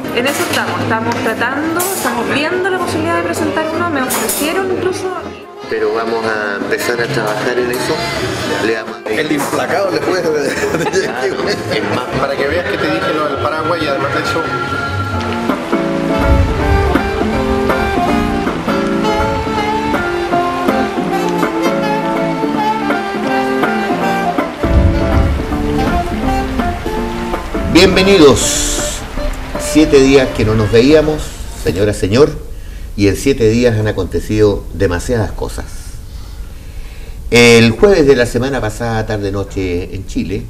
En eso estamos tratando, estamos viendo la posibilidad de presentar uno, me ofrecieron incluso. Pero vamos a empezar a trabajar en eso. El implacable después es más, para que veas que te dije lo del Paraguay y además de eso. Bienvenidos. 7 días que no nos veíamos, señora, señor, y en 7 días han acontecido demasiadas cosas. El jueves de la semana pasada, tarde-noche, en Chile,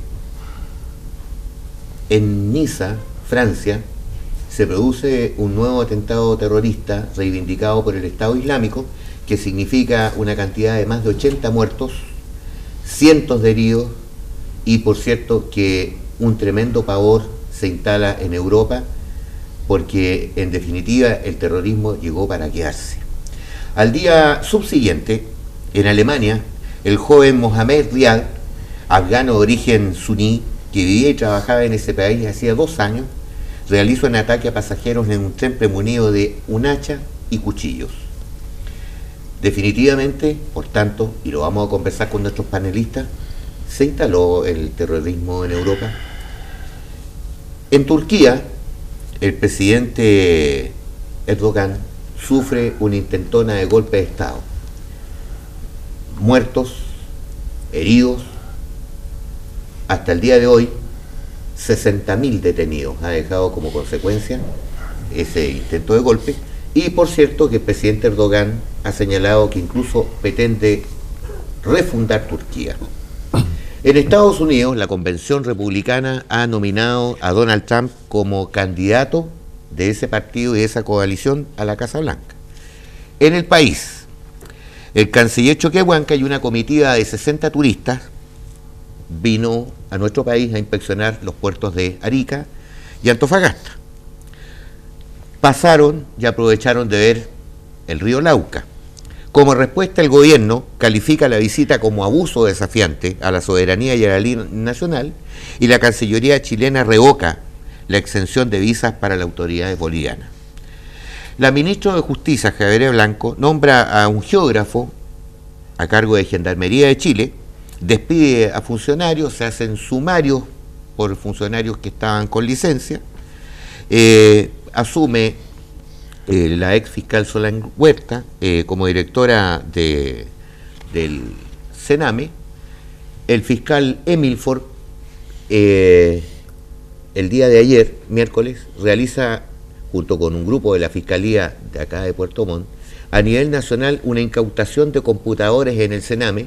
en Niza, Francia, se produce un nuevo atentado terrorista reivindicado por el Estado Islámico, que significa una cantidad de más de 80 muertos, cientos de heridos, y por cierto que un tremendo pavor se instala en Europa, porque en definitiva el terrorismo llegó para quedarse. Al día subsiguiente, en Alemania, el joven Mohamed Riad, afgano de origen suní, que vivía y trabajaba en ese país hacía 2 años, realizó un ataque a pasajeros en un tren premunido de un hacha y cuchillos. Definitivamente, por tanto, y lo vamos a conversar con nuestros panelistas, se instaló el terrorismo en Europa. En Turquía, el presidente Erdogan sufre una intentona de golpe de Estado. Muertos, heridos, hasta el día de hoy 60.000 detenidos ha dejado como consecuencia ese intento de golpe. Y por cierto que el presidente Erdogan ha señalado que incluso pretende refundar Turquía. En Estados Unidos, la Convención Republicana ha nominado a Donald Trump como candidato de ese partido y de esa coalición a la Casa Blanca. En el país, el canciller Choquehuanca y una comitiva de 60 turistas vino a nuestro país a inspeccionar los puertos de Arica y Antofagasta. Pasaron y aprovecharon de ver el río Lauca. Como respuesta, el gobierno califica la visita como abuso desafiante a la soberanía y a la ley nacional, y la Cancillería chilena revoca la exención de visas para las autoridades bolivianas. La ministra de Justicia, Javiera Blanco, nombra a un geógrafo a cargo de Gendarmería de Chile, despide a funcionarios, se hacen sumarios por funcionarios que estaban con licencia, asume la ex fiscal Solange Huerta como directora del Sename. El fiscal Emil Ford el día de ayer, miércoles, realiza junto con un grupo de la Fiscalía de acá de Puerto Montt a nivel nacional una incautación de computadores en el Sename,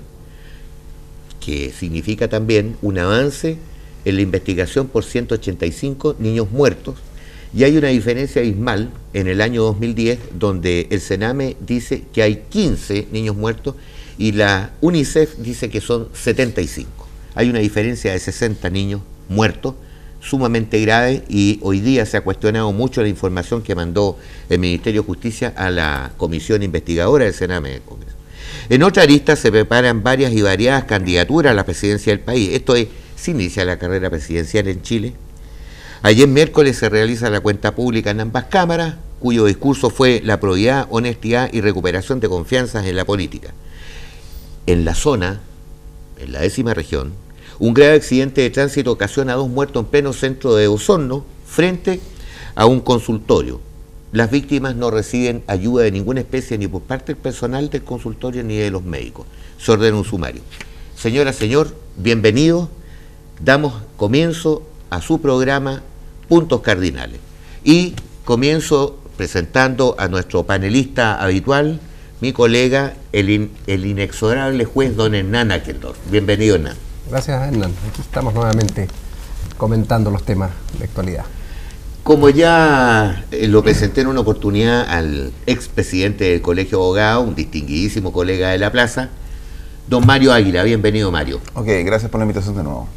que significa también un avance en la investigación por 185 niños muertos. Y hay una diferencia abismal en el año 2010, donde el Sename dice que hay 15 niños muertos y la UNICEF dice que son 75. Hay una diferencia de 60 niños muertos, sumamente grave, y hoy día se ha cuestionado mucho la información que mandó el Ministerio de Justicia a la comisión investigadora del Sename. En otra arista se preparan varias y variadas candidaturas a la presidencia del país. Esto es, se inicia la carrera presidencial en Chile. Ayer miércoles se realiza la cuenta pública en ambas cámaras, cuyo discurso fue la probidad, honestidad y recuperación de confianzas en la política. En la zona, en la 10ª región, un grave accidente de tránsito ocasiona 2 muertos en pleno centro de Osorno, frente a un consultorio. Las víctimas no reciben ayuda de ninguna especie, ni por parte del personal del consultorio ni de los médicos. Se ordena un sumario. Señora, señor, bienvenido. Damos comienzo a su programa Puntos Cardinales. Y comienzo presentando a nuestro panelista habitual, mi colega, el inexorable juez don Hernán Ackendorf. Bienvenido, Hernán. Gracias, Hernán. Aquí estamos nuevamente comentando los temas de actualidad. Como ya lo presenté en una oportunidad al expresidente del Colegio de Abogados, un distinguidísimo colega de la plaza, don Mario Águila. Bienvenido, Mario. Ok, gracias por la invitación de nuevo.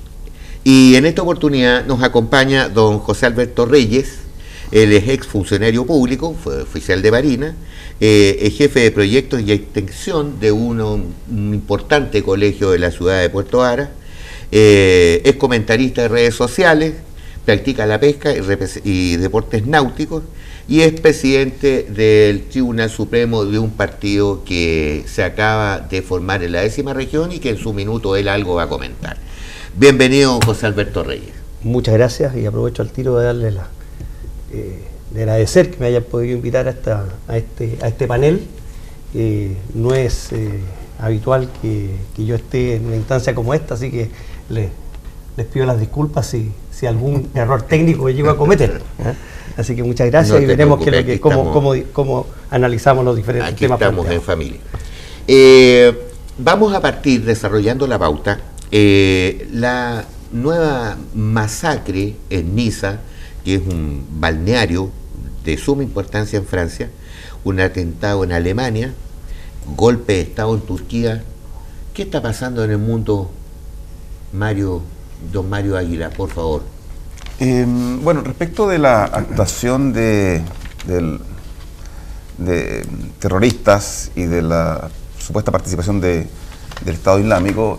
Y en esta oportunidad nos acompaña don José Alberto Reyes. Él es exfuncionario público, fue oficial de Marina, es jefe de proyectos y extensión de un importante colegio de la ciudad de Puerto Ara, es comentarista de redes sociales, practica la pesca y deportes náuticos, y es presidente del Tribunal Supremo de un partido que se acaba de formar en la 10ª región y que en su minuto él algo va a comentar. Bienvenido, José Alberto Reyes. Muchas gracias, y aprovecho al tiro de darle de agradecer que me hayan podido invitar a este panel. No es habitual que yo esté en una instancia como esta, así que les pido las disculpas si algún error técnico me llego a cometer. Así que muchas gracias, y veremos cómo analizamos los diferentes temas. Aquí estamos en familia. Vamos a partir, desarrollando la pauta, la nueva masacre en Niza, que es un balneario de suma importancia en Francia, un atentado en Alemania, golpe de Estado en Turquía. ¿Qué está pasando en el mundo, don Mario Águila, por favor? Bueno, respecto de la actuación de terroristas y de la supuesta participación del Estado Islámico,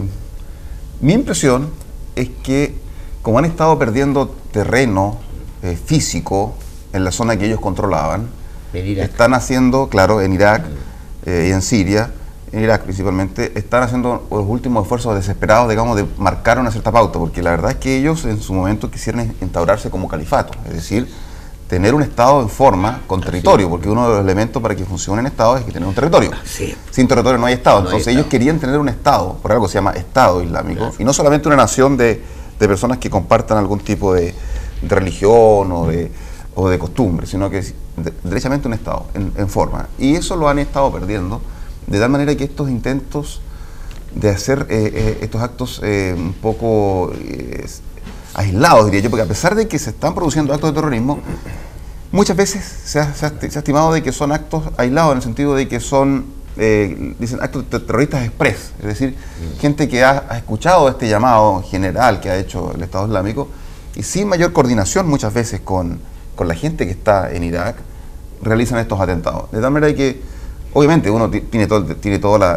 mi impresión es que, como han estado perdiendo terreno físico en la zona que ellos controlaban, están haciendo, claro, en Irak y en Siria, en Irak principalmente, están haciendo los últimos esfuerzos desesperados, digamos, de marcar una cierta pauta, porque la verdad es que ellos en su momento quisieron instaurarse como califato, es decir, tener un Estado en forma, con territorio, porque uno de los elementos para que funcione un Estado es que tener un territorio. Sin territorio no hay Estado. Entonces ellos querían tener un Estado, por algo se llama Estado Islámico, y no solamente una nación de personas que compartan algún tipo de religión o de costumbre, sino que es derechamente un Estado en forma. Y eso lo han estado perdiendo, de tal manera que estos intentos de hacer estos actos un poco aislados, diría yo, porque a pesar de que se están produciendo actos de terrorismo, muchas veces se ha estimado de que son actos aislados, en el sentido de que son, dicen, actos terroristas express, es decir, gente que ha escuchado este llamado general que ha hecho el Estado Islámico, y sin mayor coordinación muchas veces con la gente que está en Irak, realizan estos atentados. De tal manera que, obviamente, uno tiene toda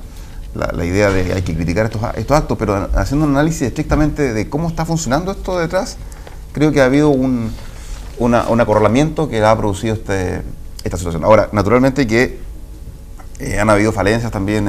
la idea de que hay que criticar estos actos, pero haciendo un análisis estrictamente de cómo está funcionando esto detrás, creo que ha habido un acorralamiento que ha producido esta situación. Ahora, naturalmente que han habido falencias también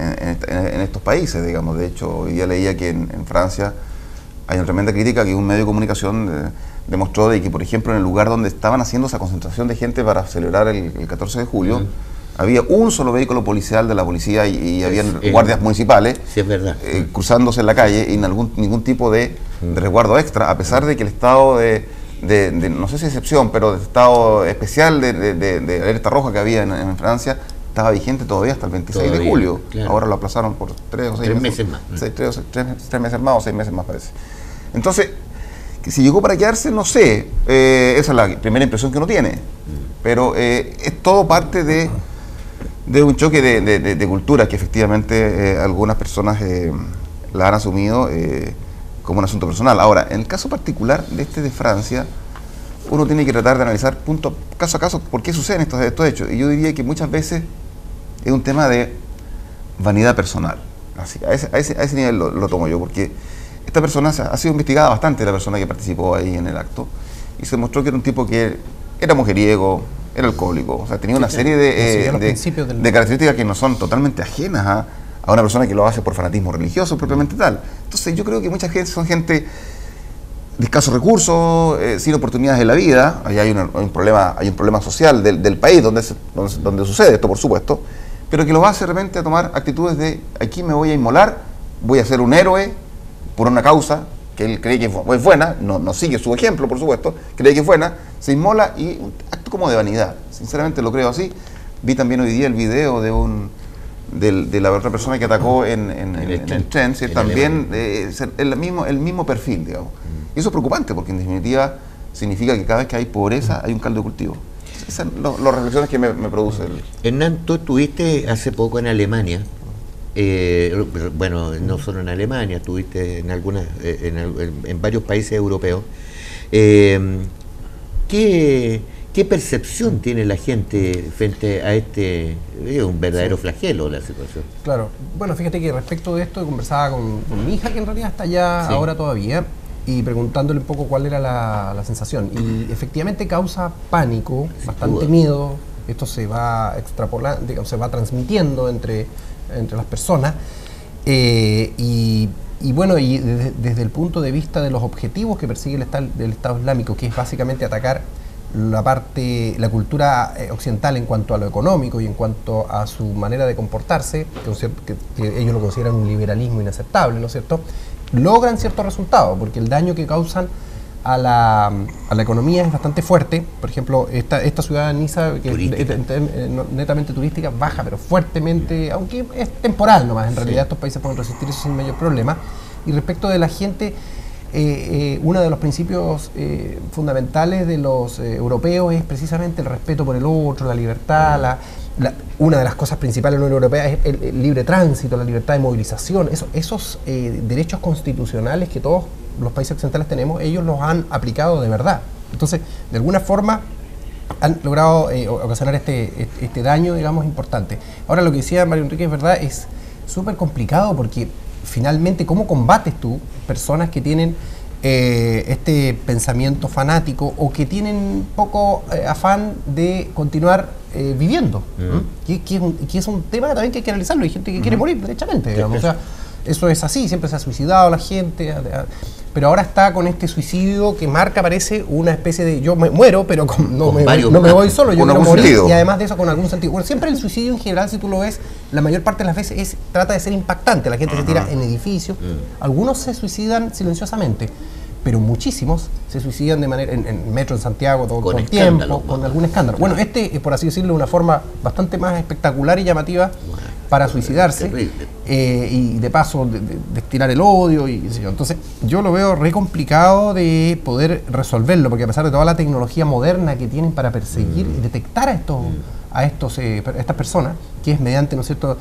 en estos países, digamos. De hecho, hoy día leía que en Francia hay una tremenda crítica que un medio de comunicación demostró de que, por ejemplo, en el lugar donde estaban haciendo esa concentración de gente para celebrar el 14 de julio, había un solo vehículo policial de la policía y habían guardias municipales, sí, es verdad, cruzándose en la calle, y ningún tipo de resguardo extra, a pesar de que el estado de no sé si excepción, pero de estado especial de alerta roja que había en Francia estaba vigente todavía hasta el 26 de julio. Claro. Ahora lo aplazaron por 3 o 6 meses más. 3 meses más o 6 meses más, parece. Entonces, que si llegó para quedarse, no sé. Esa es la primera impresión que uno tiene. Pero es todo parte de un choque de culturas que efectivamente algunas personas la han asumido como un asunto personal. Ahora, en el caso particular de Francia, uno tiene que tratar de analizar caso a caso por qué suceden estos hechos. Y yo diría que muchas veces es un tema de vanidad personal. Así, a ese nivel lo tomo yo, porque esta persona ha sido investigada bastante, la persona que participó ahí en el acto, y se demostró que era un tipo que era mujeriego, era alcohólico, o sea, tenía una serie de características que no son totalmente ajenas a una persona que lo hace por fanatismo religioso propiamente tal. Entonces yo creo que mucha gente son gente de escasos recursos, sin oportunidades en la vida. Ahí hay un problema social del país donde sucede esto, por supuesto, pero que los hace realmente a tomar actitudes de: aquí me voy a inmolar, voy a ser un héroe por una causa que él cree que es buena, no sigue su ejemplo, por supuesto, cree que es buena, se inmola, y un acto como de vanidad. Sinceramente lo creo así. Vi también hoy día el video de la otra persona que atacó en Trent, también el mismo perfil, digamos. Y eso es preocupante, porque en definitiva significa que cada vez que hay pobreza hay un caldo de cultivo. Esas son las reflexiones que me produce. Hernán, tú estuviste hace poco en Alemania. Bueno, no solo en Alemania, estuviste en varios países europeos. ¿Qué percepción tiene la gente frente a un verdadero flagelo la situación? Claro, bueno, fíjate que respecto de esto conversaba con mi hija, que en realidad está allá ahora todavía, y preguntándole un poco cuál era la sensación. Y efectivamente causa pánico, bastante miedo. Esto se va extrapolando, digamos, se va transmitiendo entre las personas. Y bueno, desde el punto de vista de los objetivos que persigue el Estado Islámico, que es básicamente atacar la cultura occidental en cuanto a lo económico y en cuanto a su manera de comportarse, que ellos lo consideran un liberalismo inaceptable, ¿no es cierto?, logran ciertos resultados, porque el daño que causan a la economía es bastante fuerte. Por ejemplo, esta ciudad de Niza, que es netamente turística, baja pero fuertemente, aunque es temporal nomás, en realidad estos países pueden resistir eso sin mayor problema. Y respecto de la gente, uno de los principios fundamentales de los europeos es precisamente el respeto por el otro, la libertad, una de las cosas principales de la Unión Europea es el libre tránsito, la libertad de movilización. Esos derechos constitucionales que todos los países occidentales tenemos, ellos los han aplicado de verdad. Entonces, de alguna forma, han logrado ocasionar este daño, digamos, importante. Ahora, lo que decía Mario Enrique es verdad, es súper complicado porque finalmente, ¿cómo combates tú personas que tienen este pensamiento fanático o que tienen poco afán de continuar viviendo? Que es un tema también que hay que analizarlo. Hay gente que quiere morir derechamente, digamos. O sea, eso es así, siempre se ha suicidado la gente, pero ahora está con este suicidio que marca, parece, una especie de yo me muero, pero no me voy solo, yo quiero morir, y además de eso con algún sentido. Bueno, siempre el suicidio en general, si tú lo ves, la mayor parte de las veces trata de ser impactante. La gente se tira en edificios, algunos se suicidan silenciosamente, pero muchísimos se suicidan de manera en metro en Santiago todo el tiempo, con algún escándalo. Bueno, por así decirlo, una forma bastante más espectacular y llamativa para suicidarse, y de paso destilar el odio y qué sé yo. Entonces yo lo veo re complicado de poder resolverlo, porque a pesar de toda la tecnología moderna que tienen para perseguir y detectar a estas personas, que es mediante, ¿no es cierto?,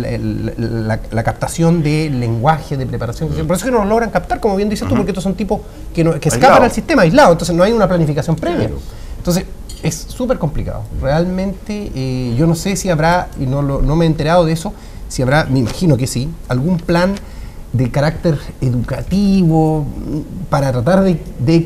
la captación de lenguaje, de preparación. Por eso es que no lo logran captar, como bien dices tú, porque estos son tipos que escapan al sistema aislado, entonces no hay una planificación previa. Entonces es súper complicado. Realmente yo no sé si habrá, y no me he enterado de eso, si habrá, me imagino que sí, algún plan de carácter educativo para tratar de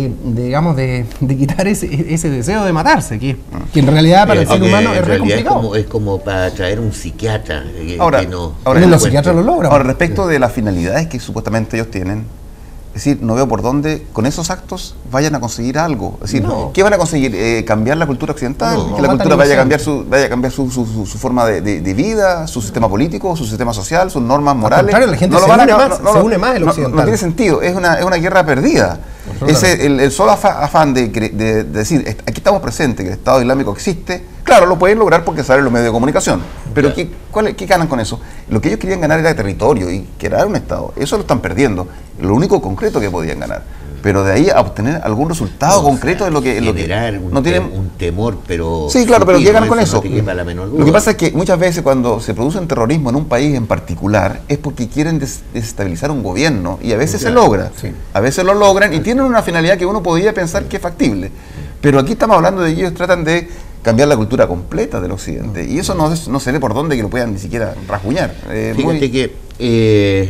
quitar ese deseo de matarse, que en realidad para el ser humano es re complicado. Es como para traer un psiquiatra. Ahora los psiquiatras lo logran. Ahora, respecto de las finalidades que supuestamente ellos tienen, es decir, no veo por dónde con esos actos vayan a conseguir algo. Es decir, ¿qué van a conseguir? ¿Cambiar la cultura occidental? ¿Que la cultura vaya a cambiar su forma de vida, su sistema político, su sistema social, sus normas morales? Al contrario, la gente se une más el occidental. No tiene sentido, es una guerra perdida. El solo afán de decir, aquí estamos presentes, que el Estado Islámico existe, claro, lo pueden lograr porque salen los medios de comunicación. Pero ¿qué ganan con eso? Lo que ellos querían ganar era territorio y crear un Estado. Eso lo están perdiendo. Lo único concreto que podían ganar. Pero de ahí a obtener algún resultado concreto de lo que... Generar un temor, pero... Sí, claro, pero ¿qué ganan con eso? No, lo que pasa es que muchas veces cuando se produce un terrorismo en un país en particular es porque quieren desestabilizar un gobierno y a veces se logra. Sí. A veces lo logran y tienen una finalidad que uno podría pensar que es factible. Pero aquí estamos hablando de que ellos tratan de cambiar la cultura completa del occidente y eso no se ve por dónde que lo puedan ni siquiera rasguñar. Fíjate que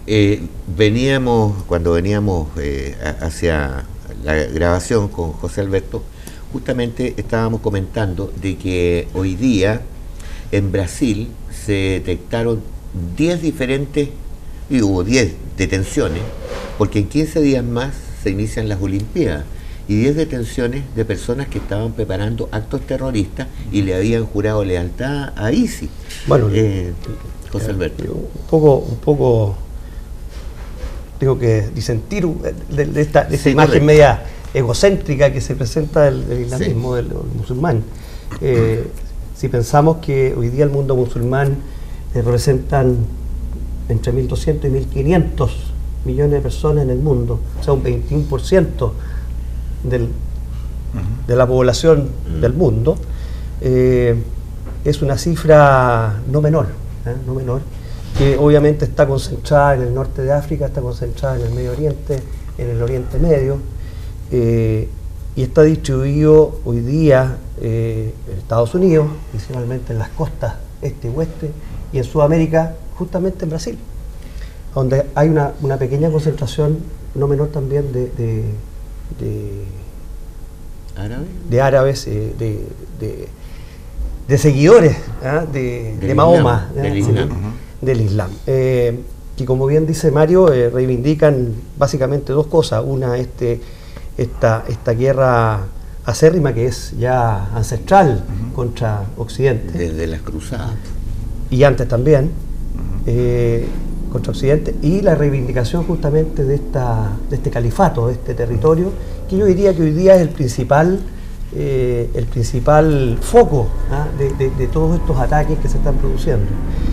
cuando veníamos hacia la grabación con José Alberto, justamente estábamos comentando de que hoy día en Brasil se detectaron 10 diferentes, y hubo 10 detenciones, porque en 15 días más se inician las Olimpiadas. Y 10 detenciones de personas que estaban preparando actos terroristas y le habían jurado lealtad a ISIS. Bueno, José Alberto. Un poco tengo que disentir de esta imagen media egocéntrica que se presenta del islamismo, del musulmán. Si pensamos que hoy día el mundo musulmán representan entre 1.200 y 1.500 millones de personas en el mundo, o sea, un 21% de la población del mundo, es una cifra no menor, que obviamente está concentrada en el norte de África, está concentrada en el Medio Oriente, en el Oriente Medio, y está distribuido hoy día en Estados Unidos, principalmente en las costas este y oeste, y en Sudamérica, justamente en Brasil, donde hay una pequeña concentración no menor también ¿Árabe? de árabes, de seguidores de Mahoma, Del Islam. del Islam. Que como bien dice Mario, reivindican básicamente dos cosas. Una, esta guerra acérrima que es ya ancestral contra Occidente. Desde las cruzadas. Y antes también, contra Occidente, y la reivindicación justamente de este califato, de este territorio, que yo diría que hoy día es el principal foco de todos estos ataques que se están produciendo.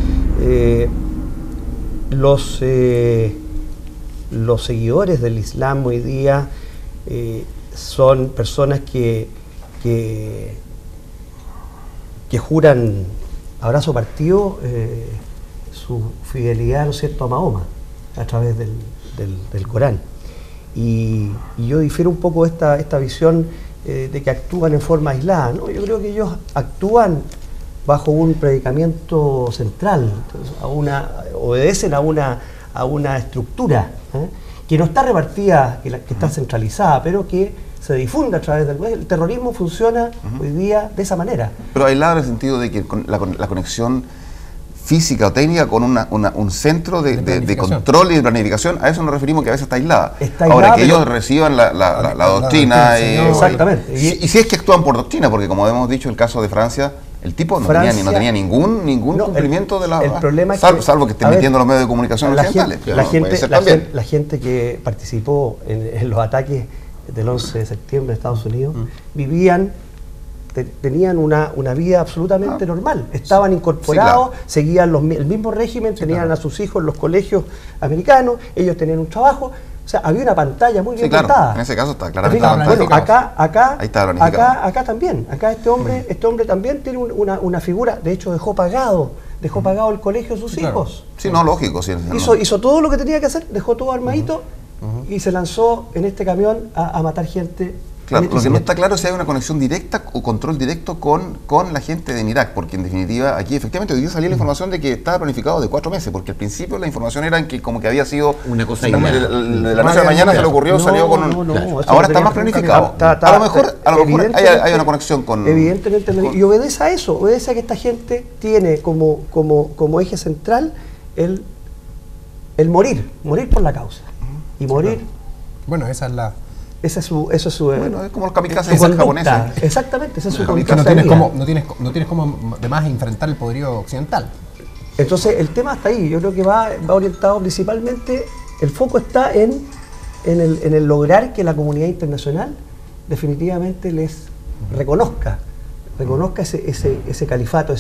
Los seguidores del Islam hoy día son personas que juran abrazo partido su fidelidad, ¿no es cierto?, a Mahoma a través del Corán. Y yo difiero un poco de esta visión de que actúan en forma aislada, ¿no? Yo creo que ellos actúan bajo un predicamento central, obedecen a una estructura que no está repartida, que está centralizada, pero que se difunde a través del web. El terrorismo funciona hoy día de esa manera. Pero aislado en el sentido de que la conexión física o técnica con un centro de control y de planificación, a eso nos referimos, que a veces está aislada. Ahora, que ellos reciban la doctrina. Exactamente. Y si es que actúan por doctrina, porque como hemos dicho, el caso de Francia, el tipo no tenía ningún cumplimiento de la... El problema es salvo que estén mintiendo los medios de comunicación occidentales. La gente que participó en los ataques del 11 de septiembre en Estados Unidos tenían una vida absolutamente normal, estaban incorporados, seguían el mismo régimen, tenían a sus hijos en los colegios americanos, ellos tenían un trabajo, o sea, había una pantalla muy bien montada. En ese caso está claramente acá también, acá este hombre también tiene una figura, de hecho dejó pagado el colegio de sus hijos. Sí, no, lógico. Sí, hizo todo lo que tenía que hacer, dejó todo armadito y se lanzó en este camión a matar gente. Claro, lo que no está claro es si hay una conexión directa o control directo con la gente de Irak, porque en definitiva aquí efectivamente hoy día salió la información de que estaba planificado de 4 meses, porque al principio la información era en que como que había sido una cosa de la noche a la mañana se le ocurrió, salió con ahora está más planificado. A lo mejor hay una conexión con... Evidentemente, y obedece a eso, obedece a que esta gente tiene como eje central el morir por la causa. Y morir... Bueno, esa es la... Eso es su bueno, es como los kamikazes japoneses. Exactamente, esa es su conducta. No tienes como además enfrentar el poderío occidental. Entonces el tema está ahí. Yo creo que va orientado principalmente, el foco está en el lograr que la comunidad internacional definitivamente les reconozca ese califato,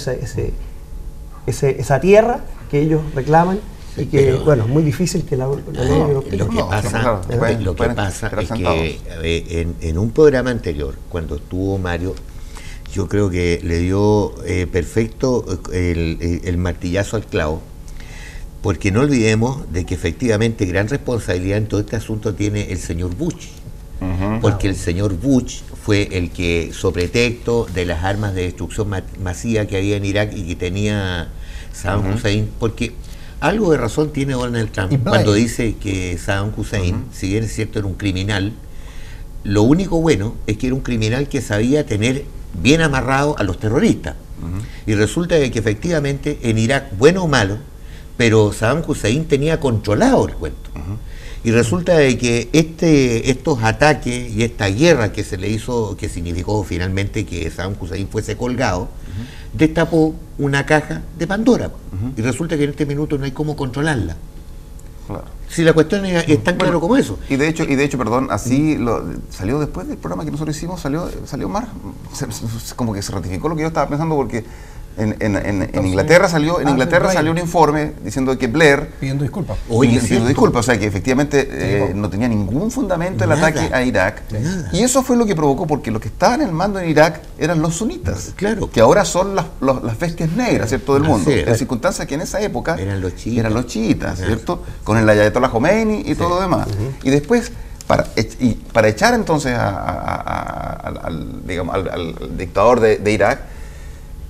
esa tierra que ellos reclaman. Y que, bueno, es muy difícil que la ley lo que pasa es que en un programa anterior, cuando estuvo Mario, yo creo que le dio perfecto el martillazo al clavo, porque no olvidemos de que efectivamente gran responsabilidad en todo este asunto tiene el señor Bush, porque el señor Bush fue el que, sobre pretexto de las armas de destrucción masiva que había en Irak y que tenía Saddam Hussein, porque algo de razón tiene Donald Trump cuando dice que Saddam Hussein, si bien es cierto era un criminal, lo único bueno es que era un criminal que sabía tener bien amarrado a los terroristas. Y resulta de que efectivamente en Irak, bueno o malo, pero Saddam Hussein tenía controlado el cuento. Y resulta de que estos ataques y esta guerra que se le hizo, que significó finalmente que Saddam Hussein fuese colgado, destapó una caja de Pandora. Y resulta que en este minuto no hay cómo controlarla. Claro. Si la cuestión es tan claro como eso. Y de hecho, perdón, así salió después del programa que nosotros hicimos, salió más, como que se ratificó lo que yo estaba pensando, porque en Inglaterra salió un informe diciendo que Blair pidiendo disculpas. O sea que efectivamente no tenía ningún fundamento el ataque a Irak. Y eso fue lo que provocó, porque los que estaban en el mando en Irak eran los sunitas, que ahora son las bestias negras, ¿cierto?, del mundo. En circunstancias que en esa época eran los chiitas, ¿cierto?, con el Ayatollah Khomeini y todo lo demás. Y después, para echar entonces al dictador de Irak,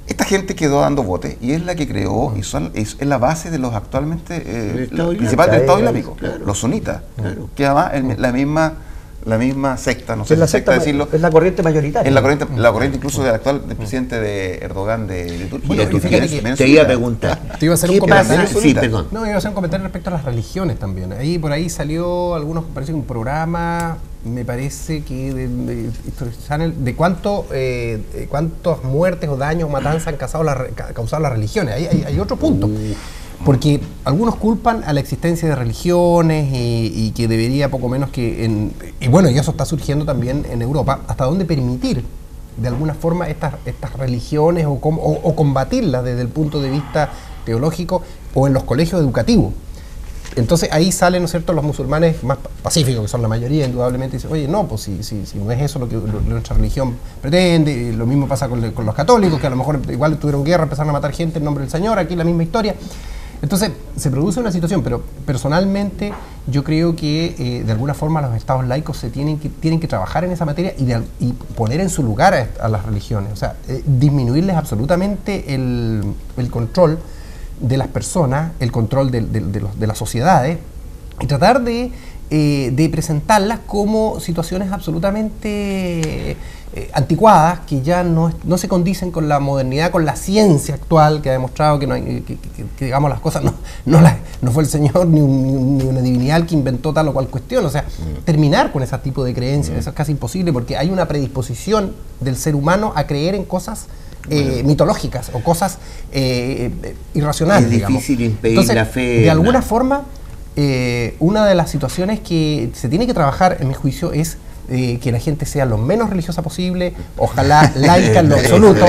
Esta gente quedó dando bote y es la que creó y es la base de los actualmente principales del Estado Islámico, claro. Los sunitas, Claro. que además la misma secta, no sé Es la si secta secta, decirlo, es la corriente mayoritaria. es la corriente incluso del actual del presidente de Erdogan de Turquía. Bueno, que fíjate es que menos Te iba a sunita. preguntar. Te iba a hacer un ¿Qué comentario. pasa? Sí, perdón. No, iba a hacer un comentario respecto a las religiones también. Por ahí salió parece que un programa, me parece que de History Channel, de cuántas muertes o daños o matanzas han causado las religiones. Ahí hay otro punto. Porque algunos culpan a la existencia de religiones y que debería poco menos que... y bueno, y eso está surgiendo también en Europa, hasta dónde permitir de alguna forma estas religiones o combatirlas desde el punto de vista teológico o en los colegios educativos. Entonces ahí salen, ¿no es cierto?, los musulmanes más pacíficos, que son la mayoría, indudablemente, dicen, oye, no, pues si no es eso lo que nuestra religión pretende. Lo mismo pasa con los católicos, que a lo mejor igual tuvieron guerra, empezaron a matar gente en nombre del Señor, aquí la misma historia. Entonces se produce una situación, pero personalmente yo creo que de alguna forma los estados laicos tienen que trabajar en esa materia y poner en su lugar a las religiones, o sea, disminuirles absolutamente el control de las personas, el control de las sociedades, y tratar de presentarlas como situaciones absolutamente anticuadas, que ya no se condicen con la modernidad, con la ciencia actual, que ha demostrado que, no hay, que digamos, las cosas no fue el Señor ni una divinidad que inventó tal o cual cuestión. O sea, terminar con ese tipo de creencias, eso es casi imposible, porque hay una predisposición del ser humano a creer en cosas mitológicas o cosas irracionales. Es difícil impedir Entonces, la fe. De alguna forma, una de las situaciones que se tiene que trabajar, en mi juicio, es que la gente sea lo menos religiosa posible, ojalá laica en lo absoluto,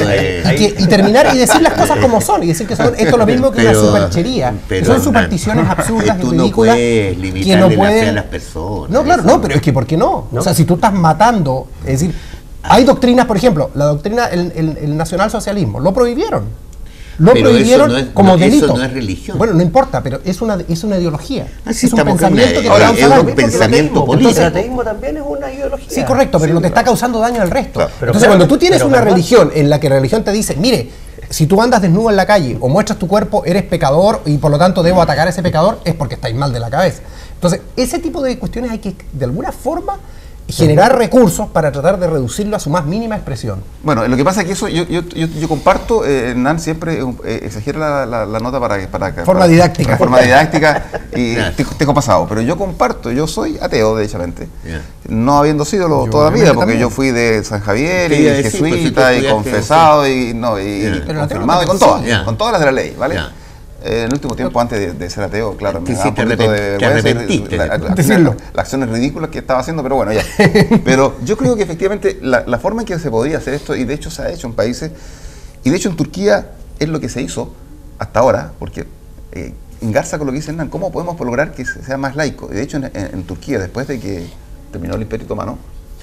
y terminar y decir las cosas como son, y decir que esto es lo mismo que una superchería, que son supersticiones absurdas y tú ridículas, no puedes limitarle la fe a las personas. No, claro, no, pero es que ¿por qué no? O sea, si tú estás matando, es decir, hay doctrinas, por ejemplo, la doctrina, el nacionalsocialismo, lo prohibieron. Lo pero prohibieron eso no es, como delito. Eso no es religión. Bueno, no importa, pero es una ideología. Así es un estamos pensamiento que ahora, causa es daño. un pensamiento político. El ateísmo también es una ideología. Sí, correcto, pero no te está causando daño al resto. Claro. Entonces, cuando tú tienes una religión en la que la religión te dice, mire, si tú andas desnudo en la calle o muestras tu cuerpo, eres pecador y por lo tanto debo atacar a ese pecador, es porque estáis mal de la cabeza. Entonces, ese tipo de cuestiones hay que, de alguna forma, generar recursos para tratar de reducirlo a su más mínima expresión. Bueno, lo que pasa es que eso yo comparto, Hernán siempre exagera la nota para Forma didáctica. Forma didáctica y tengo pasado, pero yo comparto, yo soy ateo, derechamente. Yeah. No habiendo sido toda la vida, porque también. yo fui de San Javier y Quería decir, jesuita pues, si tú y confesado y Pero confirmado y ateo con todas las de la ley, ¿vale? Yeah. En el último tiempo, antes de ser ateo, claro, me Sí, daba un te poquito de arrepentiste. Decirlo. las acciones ridículas que estaba haciendo, pero bueno, ya. Pero yo creo que efectivamente la forma en que se podría hacer esto, y de hecho se ha hecho en países, y de hecho en Turquía es lo que se hizo hasta ahora, porque engarza con lo que dice Hernán, ¿cómo podemos lograr que sea más laico? Y de hecho en Turquía, después de que terminó el Imperio Otomano,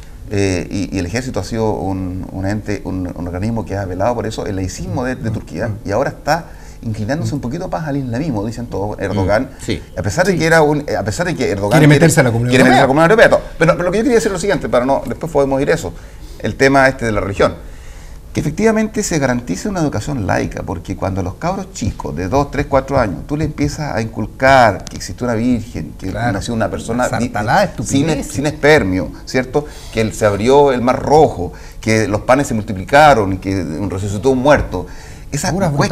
y el ejército ha sido un organismo que ha velado por eso, el laicismo de Turquía, y ahora está inclinándose un poquito más al islamismo, dicen todos, Erdogan, sí. a pesar de que Erdogan quiere meterse a la Comunidad Europea. Todo. Pero lo que yo quería decir es lo siguiente, después podemos ir eso, el tema de la religión, que efectivamente se garantice una educación laica, porque cuando los cabros chicos de 2, 3, 4 años, tú le empiezas a inculcar que existe una virgen, que nació una persona sin espermio, ¿cierto? Que se abrió el mar rojo, que los panes se multiplicaron, que resucitó un muerto. Esa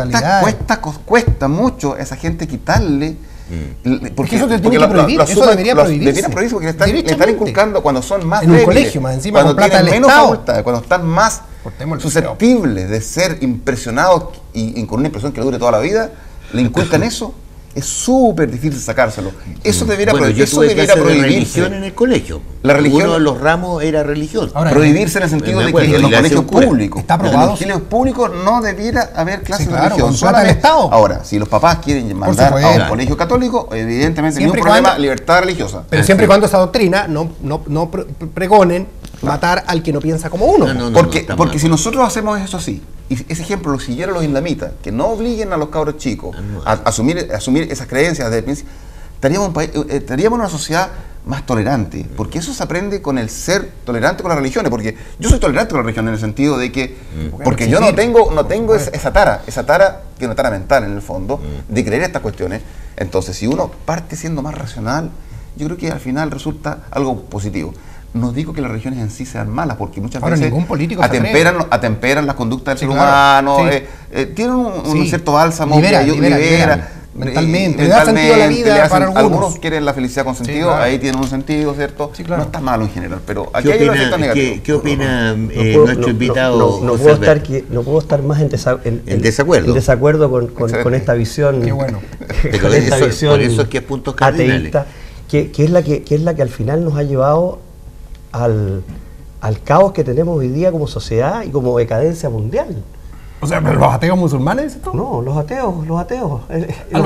cuesta mucho a esa gente quitarle. Porque eso te tiene que prohibir, eso debería prohibirse. Debería prohibirse porque le están inculcando cuando son más en débiles, un colegio, más encima, cuando con plata tienen del menos Estado. facultades, cuando están más susceptibles de ser impresionados y con una impresión que dure toda la vida, le inculcan eso. Es súper difícil sacárselo. Eso debería prohibirse. Yo tuve clase de religión en el colegio. La religión, uno de los ramos era religión. Ahora, prohibirse en el sentido de que en los colegios públicos, está aprobado. en los colegios públicos no debiera haber clases de claro, religión. con plata del Estado. Ahora, si los papás quieren mandar a un colegio católico, evidentemente siempre ningún problema, libertad religiosa. Pero siempre y cuando esa doctrina no pregonen matar al que no piensa como uno. Porque si nosotros hacemos eso así, y ese ejemplo lo siguieron los islamitas, que no obliguen a los cabros chicos a asumir esas creencias desde el principio, estaríamos en una sociedad más tolerante, porque eso se aprende con el ser tolerante con las religiones, porque yo soy tolerante con las religiones en el sentido de que, porque yo no tengo esa tara que es una tara mental en el fondo, de creer estas cuestiones. Entonces, si uno parte siendo más racional, yo creo que al final resulta algo positivo. No digo que las religiones en sí sean malas, porque muchas veces ningún político atemperan las conductas del ser claro, humano, tienen un cierto bálsamo libera mentalmente, le da sentido a la vida para algunos quieren la felicidad con sentido, claro. Ahí tienen un sentido, ¿cierto? Sí, claro. No está malo en general, pero aquí hay un efecto negativo. ¿Qué opina nuestro invitado? No puedo estar más en desacuerdo con esta visión. Qué bueno. Con esta visión por eso es que es puntos cardinales. ateísta, que es la que al final nos ha llevado al caos que tenemos hoy día como sociedad y como decadencia mundial. O sea, ¿pero los ateos musulmanes es esto? No, los ateos. Los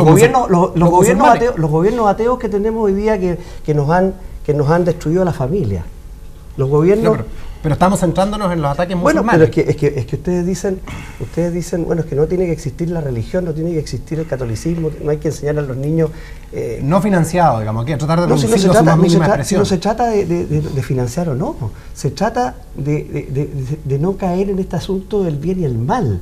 gobiernos ateos que tenemos hoy día que nos han destruido la familia. Los gobiernos. Pero estamos centrándonos en los ataques Bueno, musulmanes. pero es que ustedes dicen, bueno, es que no tiene que existir la religión, no tiene que existir el catolicismo, no hay que enseñar a los niños. No financiado, digamos, aquí tratar de No reducirlo a su más mínima expresión. No se trata de financiar o no, se trata de no caer en este asunto del bien y el mal.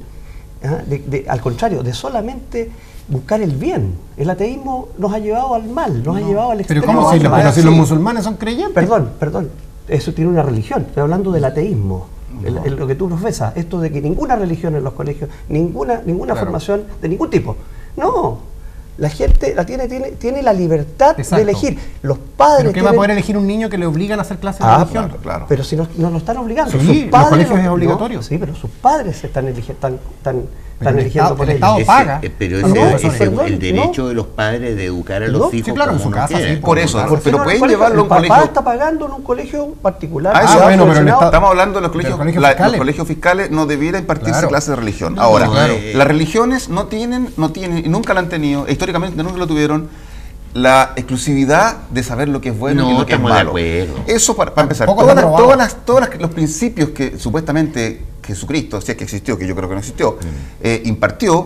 Al contrario, de solamente buscar el bien. El ateísmo nos ha llevado al mal, nos ha llevado al extremo. Pero ¿cómo si los musulmanes son creyentes? Perdón, eso tiene una religión. Estoy hablando del ateísmo. Lo que tú profesas, esto de que ninguna religión en los colegios, ninguna claro. formación de ningún tipo. No. La gente tiene la libertad de elegir. Los padres. ¿Pero qué va a poder elegir un niño que le obligan a hacer clases de religión? Claro. Pero si no lo están obligando. Sí, sus padres, los colegios es obligatorio. Sí, pero sus padres están eligiendo por el ellos. Estado paga. Pero ese es el derecho de los padres de educar a los hijos. Sí, claro, en su casa. Sí, por eso, pero no, pueden llevarlo a un colegio. El papá está pagando en un colegio particular. Bueno, pero estamos hablando de los colegios fiscales. Los colegios fiscales no debiera impartirse clases de religión. Ahora, las religiones no tienen, y nunca la han tenido, históricamente nunca lo tuvieron, la exclusividad de saber lo que es bueno y lo que es malo. Eso para empezar. Todos los principios que supuestamente Jesucristo, si es que existió, que yo creo que no existió, impartió,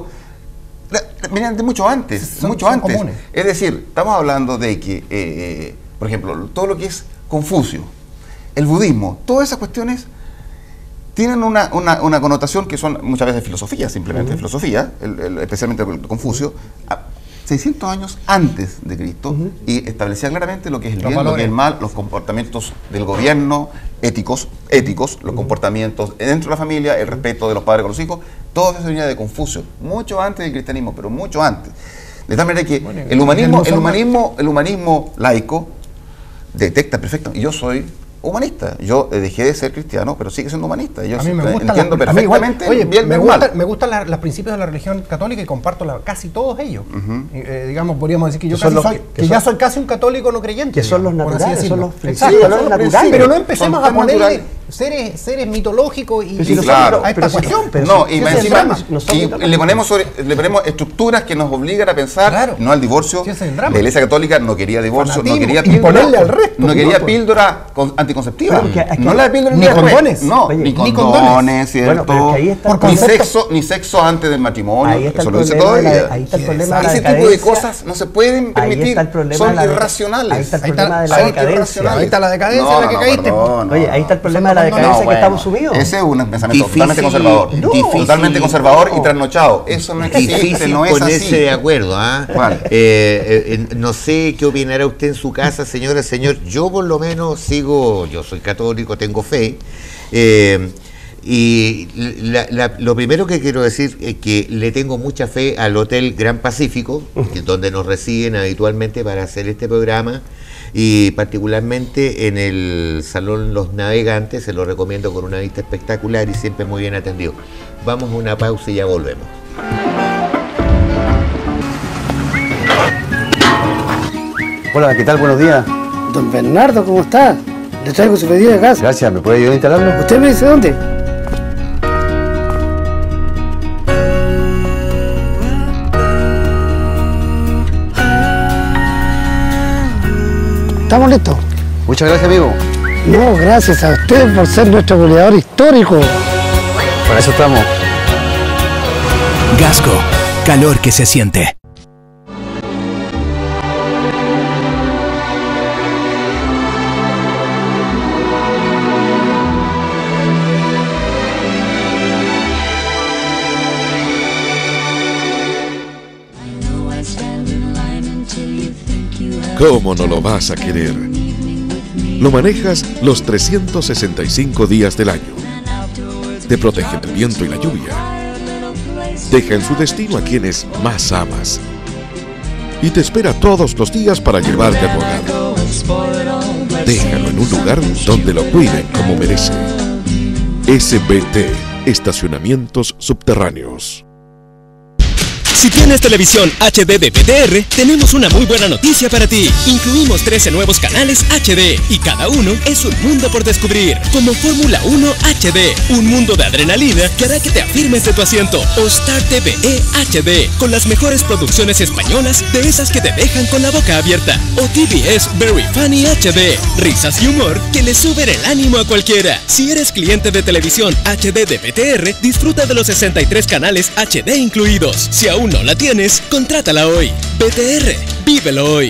venían de mucho antes. Son comunes. Es decir, estamos hablando de que, por ejemplo, todo lo que es Confucio, el budismo, todas esas cuestiones tienen una connotación que son muchas veces filosofía, simplemente filosofía, especialmente Confucio, 600 años antes de Cristo, y establecía claramente lo que es el bien, lo que es el mal, los comportamientos del gobierno, éticos, los comportamientos dentro de la familia, el respeto de los padres con los hijos, todo eso venía de Confucio, mucho antes del cristianismo, pero mucho antes. De tal manera que el humanismo laico detecta perfecto, y yo soy humanista. Yo dejé de ser cristiano, pero sigue siendo humanista. Yo entiendo perfectamente me gustan los principios de la religión católica y comparto casi todos ellos. Digamos, podríamos decir que yo ya soy casi un católico no creyente. Que son los naturales, son los principios naturales. Pero no empecemos a ponerle seres mitológicos y a esta cuestión. Y le ponemos estructuras que nos obligan a pensar, no al divorcio. La Iglesia Católica no quería divorcio, no quería píldora anticonceptiva. No la píldora ni condones. Ni condones, ¿cierto? Ni sexo antes del matrimonio. Eso lo dice todavía. Ahí está el problema. Ese tipo de cosas no se pueden permitir. Son irracionales. Ahí está el problema de la decadencia. Ahí está la decadencia en la que caíste. Oye, ahí está el problema de la decadencia que estamos sumidos. Ese es un pensamiento totalmente conservador. Totalmente conservador y trasnochado. Eso no existe, no es así. Ponerse de acuerdo, no sé qué opinará usted en su casa, señora, señor. Yo por lo menos yo soy católico, tengo fe. Y lo primero que quiero decir es que le tengo mucha fe al Hotel Gran Pacífico, que es donde nos reciben habitualmente para hacer este programa, y particularmente en el Salón Los Navegantes, se lo recomiendo, con una vista espectacular y siempre muy bien atendido. Vamos a una pausa y ya volvemos. Hola, ¿qué tal? Buenos días. Don Bernardo, ¿cómo está? Le traigo su pedido de gas. Gracias, ¿me puede ayudar a instalarlo? ¿Usted me dice dónde? ¿Estamos listos? Muchas gracias, amigo. No, gracias a usted por ser nuestro goleador histórico. Para eso estamos. Gasco, calor que se siente. ¿Cómo no lo vas a querer? Lo manejas los 365 días del año. Te protege del viento y la lluvia. Deja en su destino a quienes más amas. Y te espera todos los días para llevarte a tu hogar. Déjalo en un lugar donde lo cuiden como merece. SBT, Estacionamientos Subterráneos. Si tienes televisión HD de BTR, tenemos una muy buena noticia para ti. Incluimos 13 nuevos canales HD y cada uno es un mundo por descubrir, como Fórmula 1 HD, un mundo de adrenalina que hará que te afirmes de tu asiento, o Star TVE HD, con las mejores producciones españolas de esas que te dejan con la boca abierta, o TVS Very Funny HD, risas y humor que le suben el ánimo a cualquiera. Si eres cliente de televisión HD de BTR, disfruta de los 63 canales HD incluidos. Si aún no la tienes, contrátala hoy. BTR, vívelo hoy.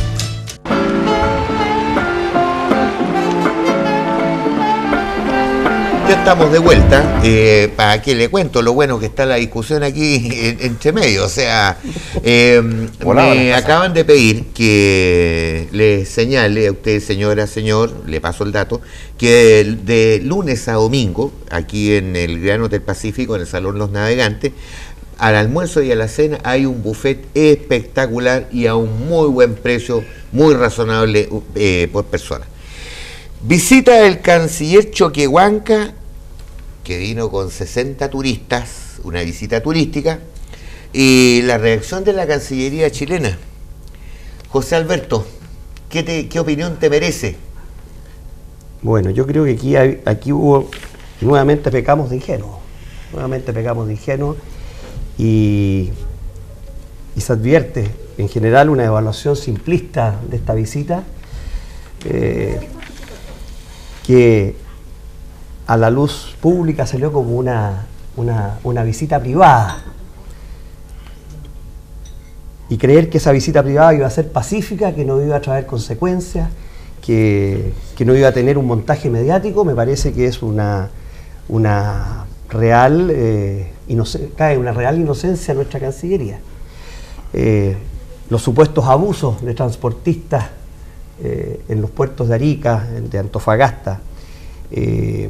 Ya estamos de vuelta. ¿Para qué le cuento lo bueno que está la discusión aquí entre medio? O sea, me acaban de pedir que le señale a usted, señora, señor, le paso el dato, que de lunes a domingo, aquí en el Gran Hotel Pacífico, en el Salón Los Navegantes, al almuerzo y a la cena hay un buffet espectacular y a un muy buen precio, muy razonable por persona. Visita del canciller Choquehuanca, que vino con 60 turistas, una visita turística, y la reacción de la Cancillería chilena. José Alberto, ¿qué opinión te merece? Bueno, yo creo que aquí hubo, nuevamente pecamos de ingenuo, y se advierte en general una evaluación simplista de esta visita, que a la luz pública salió como una visita privada, y creer que esa visita privada iba a ser pacífica, que no iba a traer consecuencias, que no iba a tener un montaje mediático, me parece que es una real cae una real inocencia en nuestra Cancillería. Los supuestos abusos de transportistas en los puertos de Arica, de Antofagasta, que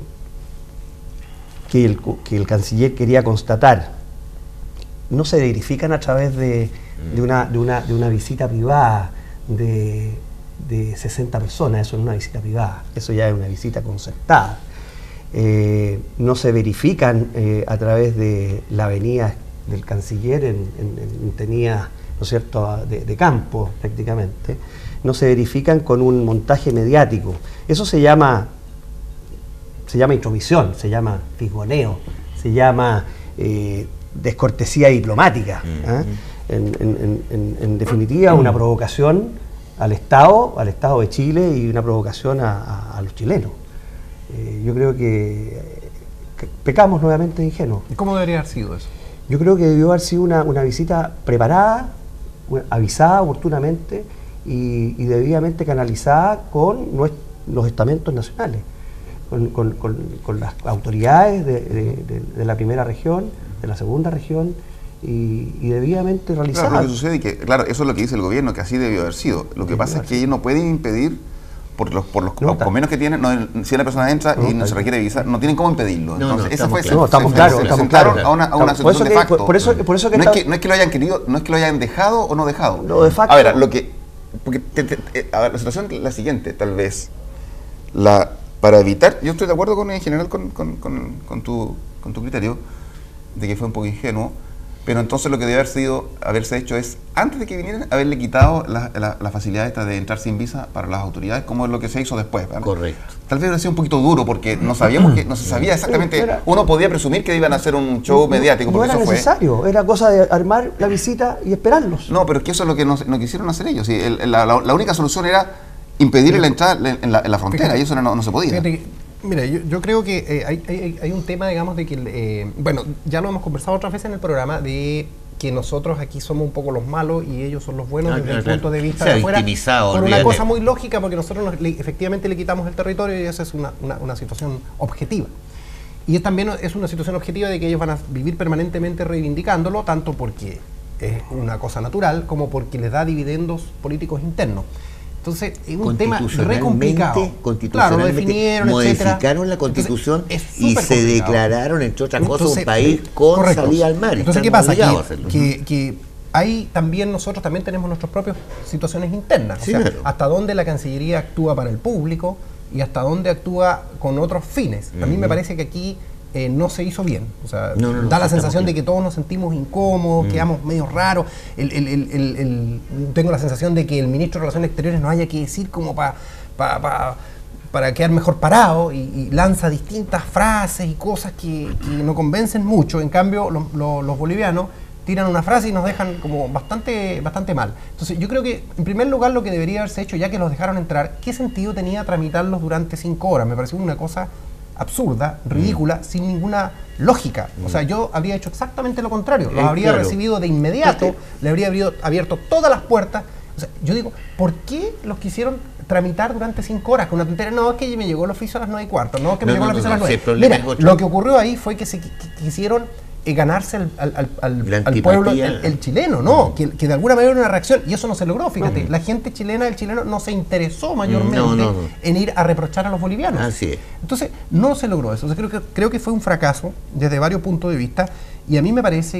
el canciller quería constatar, no se verifican a través de una visita privada de 60 personas. Eso no es una visita privada, eso ya es una visita concertada. No se verifican a través de la avenida del canciller tenía, ¿no es cierto?, de campo prácticamente. No se verifican con un montaje mediático. Eso se llama intromisión, se llama fisgoneo, se llama descortesía diplomática. En definitiva, una provocación al Estado de Chile, y una provocación a los chilenos. Yo creo que pecamos nuevamente de ingenuos. ¿Y cómo debería haber sido eso? Yo creo que debió haber sido una visita preparada, avisada oportunamente y debidamente canalizada con los estamentos nacionales, con las autoridades de la primera región, de la segunda región, y debidamente realizada. Claro, lo que sucede es que, claro, eso es lo que dice el gobierno, que así debió haber sido. Lo que pasa es que ellos no pueden impedir, por los convenios que tienen, si una persona entra y no se requiere visa, no tienen cómo impedirlo. Entonces, esa fue estamos claros. a una situación de facto. Por eso que no es que lo hayan querido, no es que lo hayan dejado o no dejado. No, de facto. A ver, la situación es la siguiente, tal vez. Para evitar, yo estoy de acuerdo en general con tu criterio de que fue un poco ingenuo, pero entonces lo que debe haberse hecho es, antes de que vinieran, haberle quitado la facilidad esta de entrar sin visa para las autoridades, como es lo que se hizo después, ¿verdad? Correcto. Tal vez hubiera sido un poquito duro, porque no se sabía exactamente, uno podía presumir que iban a hacer un show mediático, porque no era necesario, era cosa de armar la visita y esperarlos. No, pero es que eso es lo que no quisieron hacer ellos. La única solución era impedirle la entrada en la frontera, fíjate, y eso no se podía. Fíjate, mira, yo creo que hay un tema, digamos, de que, bueno, ya lo hemos conversado otras veces en el programa, de que nosotros aquí somos un poco los malos y ellos son los buenos desde el punto de vista de afuera, por una cosa muy lógica, porque nosotros efectivamente le quitamos el territorio, y esa es una situación objetiva. Y también es una situación objetiva de que ellos van a vivir permanentemente reivindicándolo, tanto porque es una cosa natural, como porque les da dividendos políticos internos. Entonces, es un tema re complicado. Claro, lo definieron, modificaron la Constitución y se declararon, entre otras cosas, un país con correcto. salida al mar. Entonces, ¿qué pasa? Que hay también, nosotros también tenemos nuestras propias situaciones internas. Sí, o sea, claro. hasta dónde la Cancillería actúa para el público y hasta dónde actúa con otros fines. A mí me parece que aquí no se hizo bien. O sea, da la sensación de que todos nos sentimos incómodos, quedamos medio raros. Tengo la sensación de que el ministro de Relaciones Exteriores no haya que decir como para quedar mejor parado y lanza distintas frases y cosas que no convencen mucho. En cambio, los bolivianos tiran una frase y nos dejan como bastante mal. Entonces, yo creo que, en primer lugar, lo que debería haberse hecho, ya que los dejaron entrar, ¿qué sentido tenía tramitarlos durante 5 horas? Me pareció una cosa absurda, ridícula, sin ninguna lógica. O sea, yo habría hecho exactamente lo contrario. Los habría recibido de inmediato, le habría abierto todas las puertas. O sea, yo digo, ¿por qué los quisieron tramitar durante 5 horas? Con una tontería, no, es que me llegó el oficio a las 9:15, no, es que me llegó el oficio a las 9. Mira, lo que ocurrió ahí fue que se quisieron ganarse al pueblo, el chileno, ¿no? Que de alguna manera era una reacción, y eso no se logró, fíjate. La gente chilena, el chileno, no se interesó mayormente en ir a reprochar a los bolivianos. Así es. Entonces, no se logró eso. Entonces, creo que fue un fracaso desde varios puntos de vista, y a mí me parece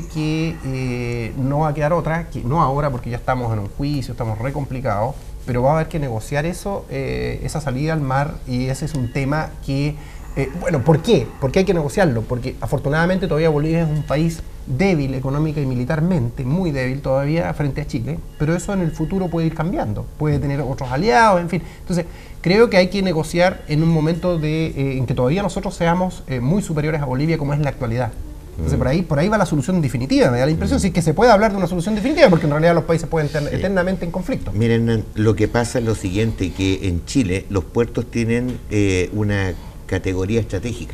que no va a quedar otra, que no ahora, porque ya estamos en un juicio, estamos re complicados, pero va a haber que negociar eso, esa salida al mar, y ese es un tema que... bueno, ¿por qué? Porque hay que negociarlo, porque afortunadamente todavía Bolivia es un país débil económica y militarmente, muy débil todavía frente a Chile, pero eso en el futuro puede ir cambiando, puede tener otros aliados, en fin. Entonces, creo que hay que negociar en un momento en que todavía nosotros seamos muy superiores a Bolivia como es en la actualidad. Entonces, por ahí va la solución definitiva, me da la impresión, sí que se puede hablar de una solución definitiva, porque en realidad los países pueden estar eternamente en conflicto. Miren, lo que pasa es lo siguiente, que en Chile los puertos tienen una categoría estratégica,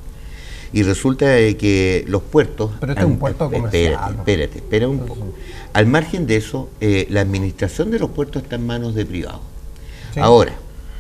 y resulta de que los puertos... Pero este es un puerto comercial. Espera un poco. Al margen de eso, la administración de los puertos está en manos de privados. Sí. Ahora,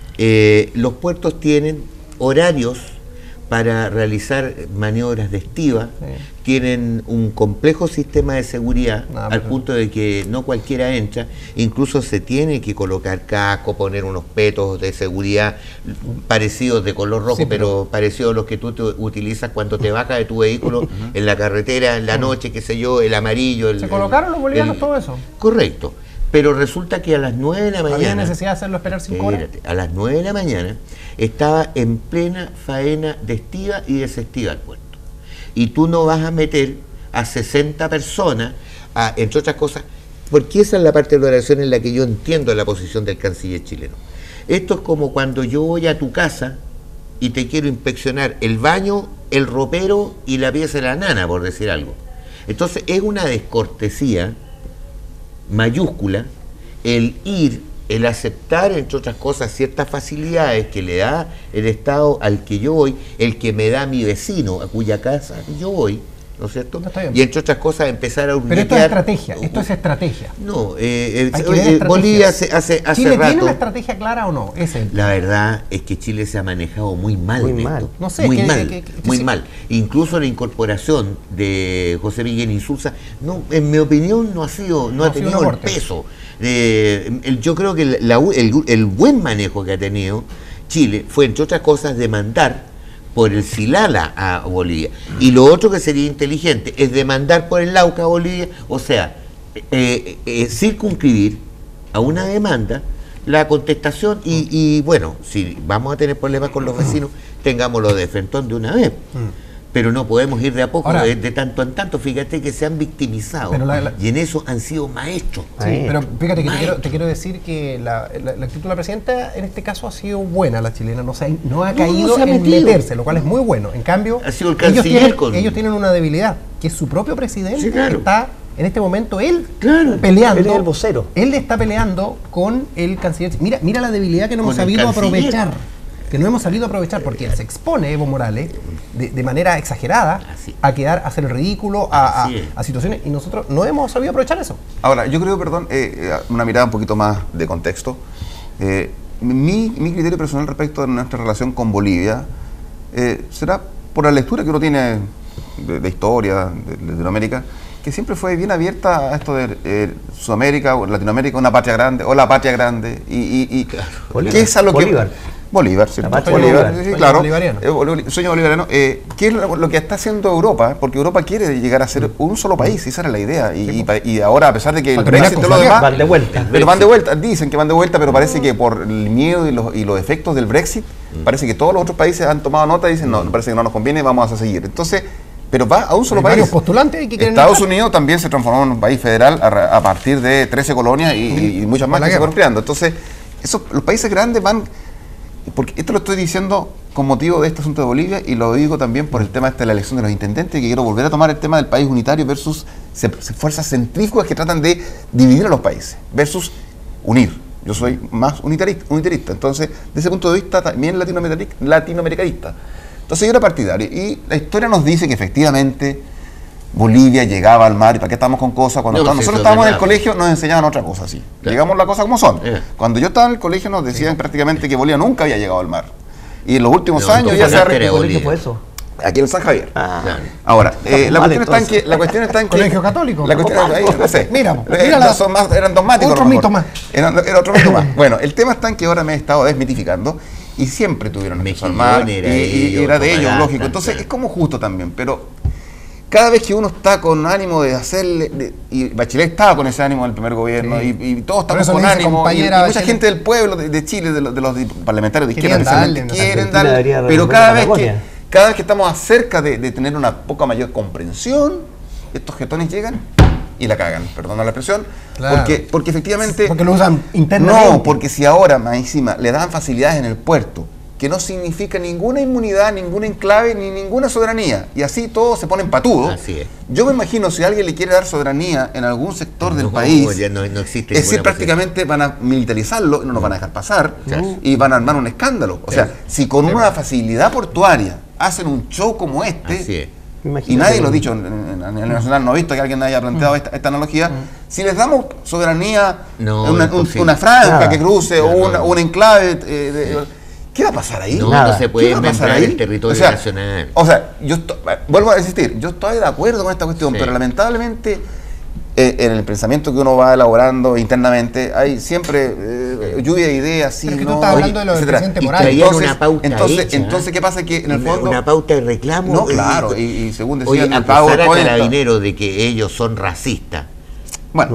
los puertos tienen horarios para realizar maniobras de estiva, tienen un complejo sistema de seguridad, al punto de que no cualquiera entra, incluso se tiene que colocar casco, poner unos petos de seguridad parecidos de color rojo, pero parecidos a los que tú utilizas cuando te bajas de tu vehículo en la carretera, en la noche, qué sé yo, el amarillo. ¿Se colocaron los bolivianos todo eso? Correcto. Pero resulta que a las 9 de la mañana... ¿Había necesidad de hacerlo esperar 5 horas? A las 9 de la mañana estaba en plena faena de estiva y desestiva al puerto. Y tú no vas a meter a 60 personas, entre otras cosas, porque esa es la parte de la oración en la que yo entiendo la posición del canciller chileno. Esto es como cuando yo voy a tu casa y te quiero inspeccionar el baño, el ropero y la pieza de la nana, por decir algo. Entonces es una descortesía mayúscula el aceptar, entre otras cosas, ciertas facilidades que le da el Estado al que yo voy, el que me da mi vecino, a cuya casa yo voy, ¿no es cierto? Y entre otras cosas empezar a Pero esto es estrategia, esto es estrategia. No, Bolivia hace ¿Chile rato... tiene una estrategia clara o no? La verdad es que Chile se ha manejado muy mal. Muy mal. No sé, muy mal. Incluso la incorporación de José Miguel Insulza, no, en mi opinión, no ha tenido el peso. Yo creo que el buen manejo que ha tenido Chile fue, entre otras cosas, demandar por el Silala a Bolivia. Y lo otro que sería inteligente es demandar por el Lauca a Bolivia, o sea, circunscribir a una demanda la contestación y bueno, si vamos a tener problemas con los vecinos, tengámoslo de frentón de una vez. Pero no podemos ir de a poco. Ahora, de tanto en tanto. Fíjate que se han victimizado y en eso han sido maestros. Sí, pero fíjate que te quiero decir que la actitud de la presidenta en este caso ha sido buena, la chilena, no ha caído en meterse, lo cual es muy bueno. En cambio, ha sido el canciller ellos tienen una debilidad, que es su propio presidente, sí, claro, está en este momento él peleando. Él es el vocero. Él está peleando con el canciller. Mira la debilidad que no hemos sabido aprovechar. Porque él se expone, Evo Morales, de manera exagerada a hacer el ridículo, a situaciones, y nosotros no hemos sabido aprovechar eso. Ahora, yo creo, una mirada un poquito más de contexto, mi criterio personal respecto a nuestra relación con Bolivia será por la lectura que uno tiene de historia, de Latinoamérica, que siempre fue bien abierta a esto de Sudamérica o Latinoamérica, una patria grande, o la patria grande, y Bolívar. ¿qué es a lo que... Bolívar. Bolívar, ¿cierto? La patria Bolívar, Bolívar. sí, claro. Bolivariano. Sueño bolivariano. ¿Qué es lo que está haciendo Europa? Porque Europa quiere llegar a ser un solo país, esa era la idea. Y ahora, a pesar de que el Brexit y todo lo demás... Van de vuelta. Pero van de vuelta, dicen que van de vuelta, pero parece que por el miedo y los efectos del Brexit, parece que todos los otros países han tomado nota y dicen, no, parece que no nos conviene, vamos a seguir. Entonces, pero va a un solo Hay país. varios postulantes que quieren Estados entrar. Unidos también se transformó en un país federal a partir de 13 colonias y muchas más Con la que se guerra. fueron creando. Entonces, los países grandes van... Porque esto lo estoy diciendo con motivo de este asunto de Bolivia y lo digo también por el tema de la elección de los intendentes, que quiero volver a tomar el tema del país unitario versus fuerzas centrífugas que tratan de dividir a los países, versus unir. Yo soy más unitarista, entonces, desde ese punto de vista también latinoamericanista. Entonces yo era partidario y la historia nos dice que efectivamente Bolivia llegaba al mar, y para qué estamos con cosas, cuando nosotros estábamos en el colegio nos enseñaban otra cosa, sí. Claro. Digamos las cosas como son. Cuando yo estaba en el colegio nos decían prácticamente que Bolivia nunca había llegado al mar. Y en los últimos años ya se ha ¿Qué colegio fue eso? aquí en el San Javier. Claro. Ahora, la mal, cuestión está en que... Colegio católico. La cuestión ahí, no sé. Mira, eran dogmáticos. Otro mito más. Era otro mito más. Bueno, el tema está en que ahora me he estado desmitificando y siempre tuvieron acceso al mar y era de ellos, lógico. Entonces es como justo también, pero cada vez que uno está con ánimo de hacerle, y Bachelet estaba con ese ánimo en el primer gobierno, y todos estamos con ánimo, y mucha gente del pueblo de Chile, de los parlamentarios de izquierda, quieren darle, pero cada vez que estamos acerca de tener una poca mayor comprensión, estos jetones llegan y la cagan, perdón la expresión, claro. porque efectivamente... Porque lo usan internamente. No, porque si ahora, más encima, le dan facilidades en el puerto, que no significa ninguna inmunidad, ningún enclave, ni ninguna soberanía, y así todos se ponen patudos. Así es. Yo me imagino si alguien le quiere dar soberanía en algún sector del país, ya no existe, es decir, prácticamente van a militarizarlo y no nos van a dejar pasar, y van a armar un escándalo. O sea, si con una facilidad portuaria hacen un show como este, así es. y nadie lo ha dicho en el Nacional, no he visto que alguien haya planteado esta analogía, si les damos soberanía, una franja que cruce, o un enclave... ¿Qué va a pasar ahí? No se puede inventar el territorio nacional. O sea, vuelvo a insistir, yo estoy de acuerdo con esta cuestión, pero lamentablemente en el pensamiento que uno va elaborando internamente hay siempre lluvia de ideas, pero que tú estás hablando de lo del presidente Morales. Entonces, ¿qué pasa? Que en el fondo... Una pauta de reclamo. No, claro, y según decían... Acusar a Carabineros de que ellos son racistas. Bueno,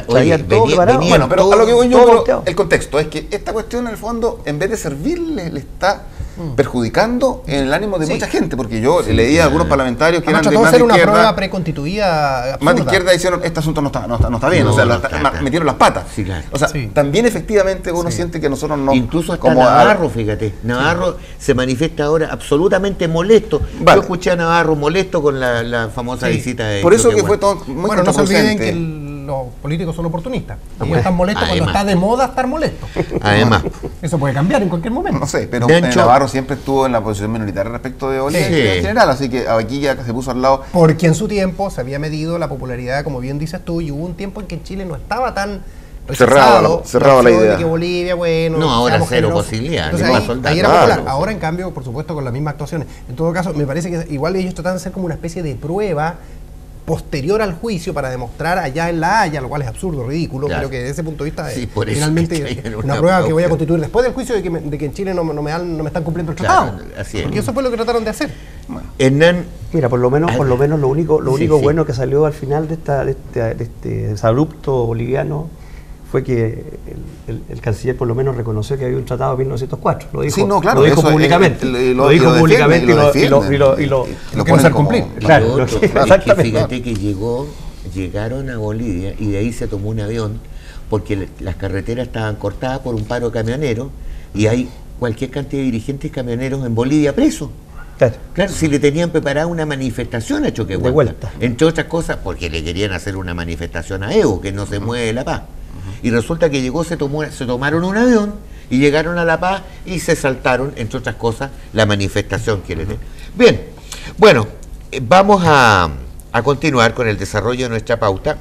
pero a lo que voy yo, el contexto es que esta cuestión en el fondo, en vez de servirle, le está perjudicando en el ánimo de mucha gente, porque yo leía a algunos parlamentarios que eran de más de izquierda, una prueba preconstituida absurda. Más de izquierda dijeron, este asunto no está bien, o sea, metieron las patas. Sí, claro. O sea, también efectivamente uno siente que nosotros no... Incluso hasta Navarro, fíjate, Navarro se manifiesta ahora absolutamente molesto. Yo escuché a Navarro molesto con la famosa visita de... Por eso que fue todo muy bueno, no se olviden que los políticos son oportunistas. Ellos están molestos cuando está de moda estar molestos. Además. Eso puede cambiar en cualquier momento. No sé, pero Navarro siempre estuvo en la posición minoritaria respecto de Bolivia en general, así que aquí ya se puso al lado. Porque en su tiempo se había medido la popularidad, como bien dices tú, y hubo un tiempo en que Chile no estaba tan cerrado la idea. De que Bolivia, bueno, no, ahora cero generosos. posibilidad. Entonces, ahí era popular. Ahora, en cambio, por supuesto, con las mismas actuaciones. En todo caso, me parece que igual ellos tratan de hacer como una especie de prueba posterior al juicio para demostrar allá en La Haya, lo cual es absurdo, ridículo, pero que desde ese punto de vista finalmente una prueba que voy a constituir después del juicio de que en Chile no me están cumpliendo el tratado. Así es. Porque eso fue lo que trataron de hacer. Bueno. Hernán, mira, por lo menos lo único bueno que salió al final de este desabrupto boliviano fue que el canciller por lo menos reconoció que había un tratado de 1904. Lo dijo, lo dijo públicamente. Lo dijo públicamente y lo quiere hacer cumplir. Claro, exactamente. Fíjate que llegaron a Bolivia y de ahí se tomó un avión porque las carreteras estaban cortadas por un paro de camioneros y hay cualquier cantidad de dirigentes camioneros en Bolivia presos. Claro, si le tenían preparada una manifestación a Choquehuanca. De vuelta. Entre otras cosas, porque le querían hacer una manifestación a Evo, que no se mueve La Paz. Y resulta que se tomaron un avión y llegaron a La Paz y se saltaron, entre otras cosas, la manifestación que le den. Bien, bueno, vamos a continuar con el desarrollo de nuestra pauta.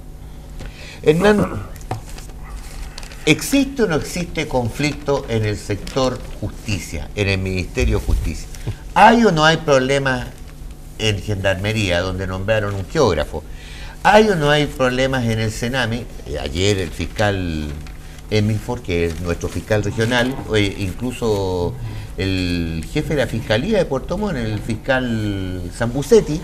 Hernán, ¿existe o no existe conflicto en el sector justicia, en el Ministerio de Justicia? ¿Hay o no hay problemas en Gendarmería, donde nombraron un geógrafo? ¿Hay o no hay problemas en el Sename? Ayer el fiscal Emilford, que es nuestro fiscal regional, incluso el jefe de la Fiscalía de Puerto Montt, el fiscal Sambucetti,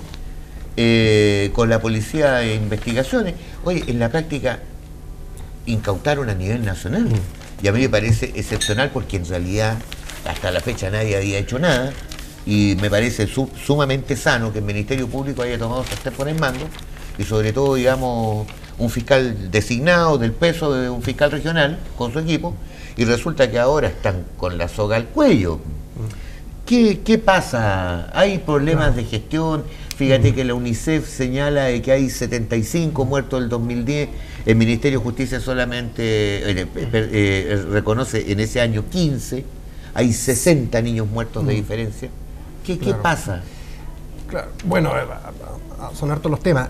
con la Policía de Investigaciones, en la práctica incautaron a nivel nacional. Y a mí me parece excepcional porque en realidad hasta la fecha nadie había hecho nada, y me parece sumamente sano que el Ministerio Público haya tomado sartén en mando, y sobre todo, digamos, un fiscal designado del peso de un fiscal regional con su equipo, y resulta que ahora están con la soga al cuello. ¿Qué pasa? ¿Hay problemas de gestión? Fíjate que la UNICEF señala de que hay 75 muertos del 2010, el Ministerio de Justicia solamente reconoce en ese año 15, hay 60 niños muertos de diferencia. ¿Qué pasa? Claro. Bueno, son hartos los temas.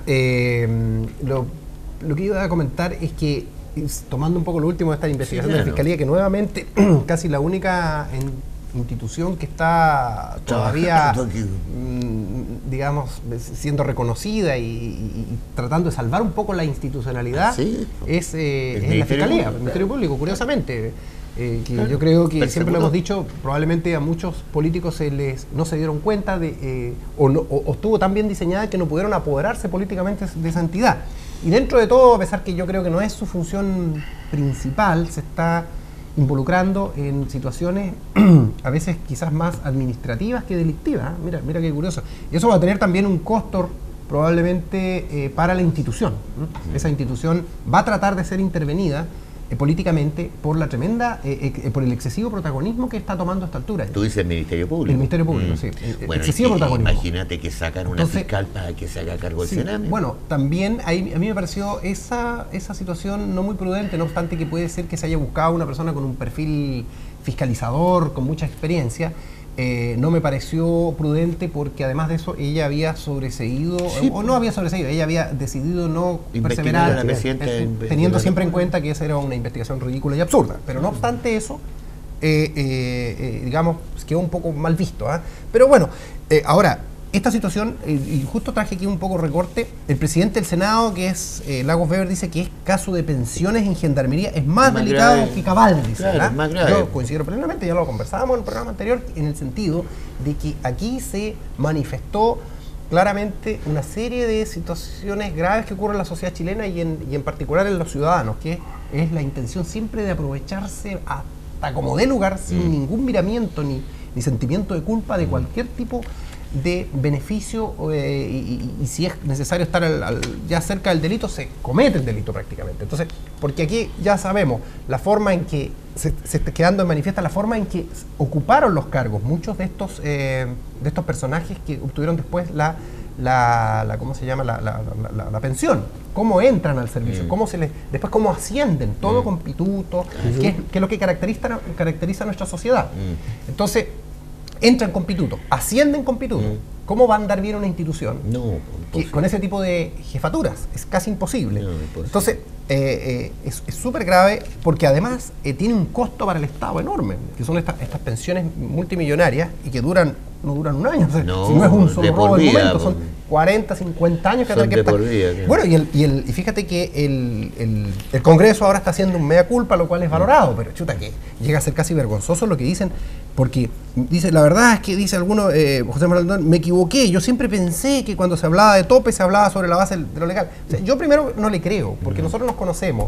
Lo que iba a comentar es que, tomando un poco lo último de esta investigación de la Fiscalía, que nuevamente casi la única institución que está todavía, digamos, siendo reconocida y tratando de salvar un poco la institucionalidad, es la Fiscalía, el Ministerio Público, curiosamente. Que yo creo que siempre lo hemos dicho, probablemente a muchos políticos no se dieron cuenta o estuvo tan bien diseñada que no pudieron apoderarse políticamente de esa entidad. Y dentro de todo, a pesar que yo creo que no es su función principal, se está involucrando en situaciones a veces quizás más administrativas que delictivas. Mira qué curioso. Y eso va a tener también un costo probablemente para la institución. Esa institución va a tratar de ser intervenida políticamente por la tremenda, por el excesivo protagonismo que está tomando a esta altura. Tú dices el Ministerio Público. El Ministerio Público, sí. Bueno, excesivo protagonismo. Imagínate que sacan una fiscal para que se haga cargo del Sename. Bueno, también a mí me pareció esa situación no muy prudente, no obstante que puede ser que se haya buscado una persona con un perfil fiscalizador, con mucha experiencia. No me pareció prudente porque además de eso ella había sobreseído, o no había sobreseído, ella había decidido no perseverar, teniendo siempre en cuenta que esa era una investigación ridícula y absurda. Pero no obstante eso, digamos, quedó un poco mal visto. Pero bueno, ahora, esta situación, y justo traje aquí un poco recorte, el presidente del Senado, que es Lagos Weber, dice que es caso de pensiones en gendarmería, es más delicado grave que Cabal, dice, claro, más grave. Yo coincido plenamente, ya lo conversábamos en el programa anterior, en el sentido de que aquí se manifestó claramente una serie de situaciones graves que ocurren en la sociedad chilena y en particular en los ciudadanos, que es la intención siempre de aprovecharse hasta como de lugar, sin ningún miramiento ni sentimiento de culpa de cualquier tipo de beneficio, y si es necesario estar ya cerca del delito, se comete el delito prácticamente. Entonces, porque aquí ya sabemos la forma en que se está quedando en manifiesta, la forma en que ocuparon los cargos muchos de estos personajes que obtuvieron después ¿cómo se llama? La pensión, cómo entran al servicio, después cómo ascienden, todo con pituto, que es lo que caracteriza a nuestra sociedad. Entonces, entran con pituto, ascienden con pituto. ¿Cómo va a andar bien una institución con ese tipo de jefaturas? Es casi imposible. Entonces, es súper grave porque además tiene un costo para el Estado enorme, que son estas pensiones multimillonarias y que no duran un año. O sea, si no es un solo robo del momento, son 40, 50 años que hay por vida. Bueno, y fíjate que el Congreso ahora está haciendo un mea culpa, lo cual es valorado, pero chuta, que llega a ser casi vergonzoso lo que dicen, porque dice, la verdad es que dice alguno, José Manuel, me equivoqué, yo siempre pensé que cuando se hablaba de tope se hablaba sobre la base de lo legal. O sea, yo primero no le creo, porque nosotros nos conocemos,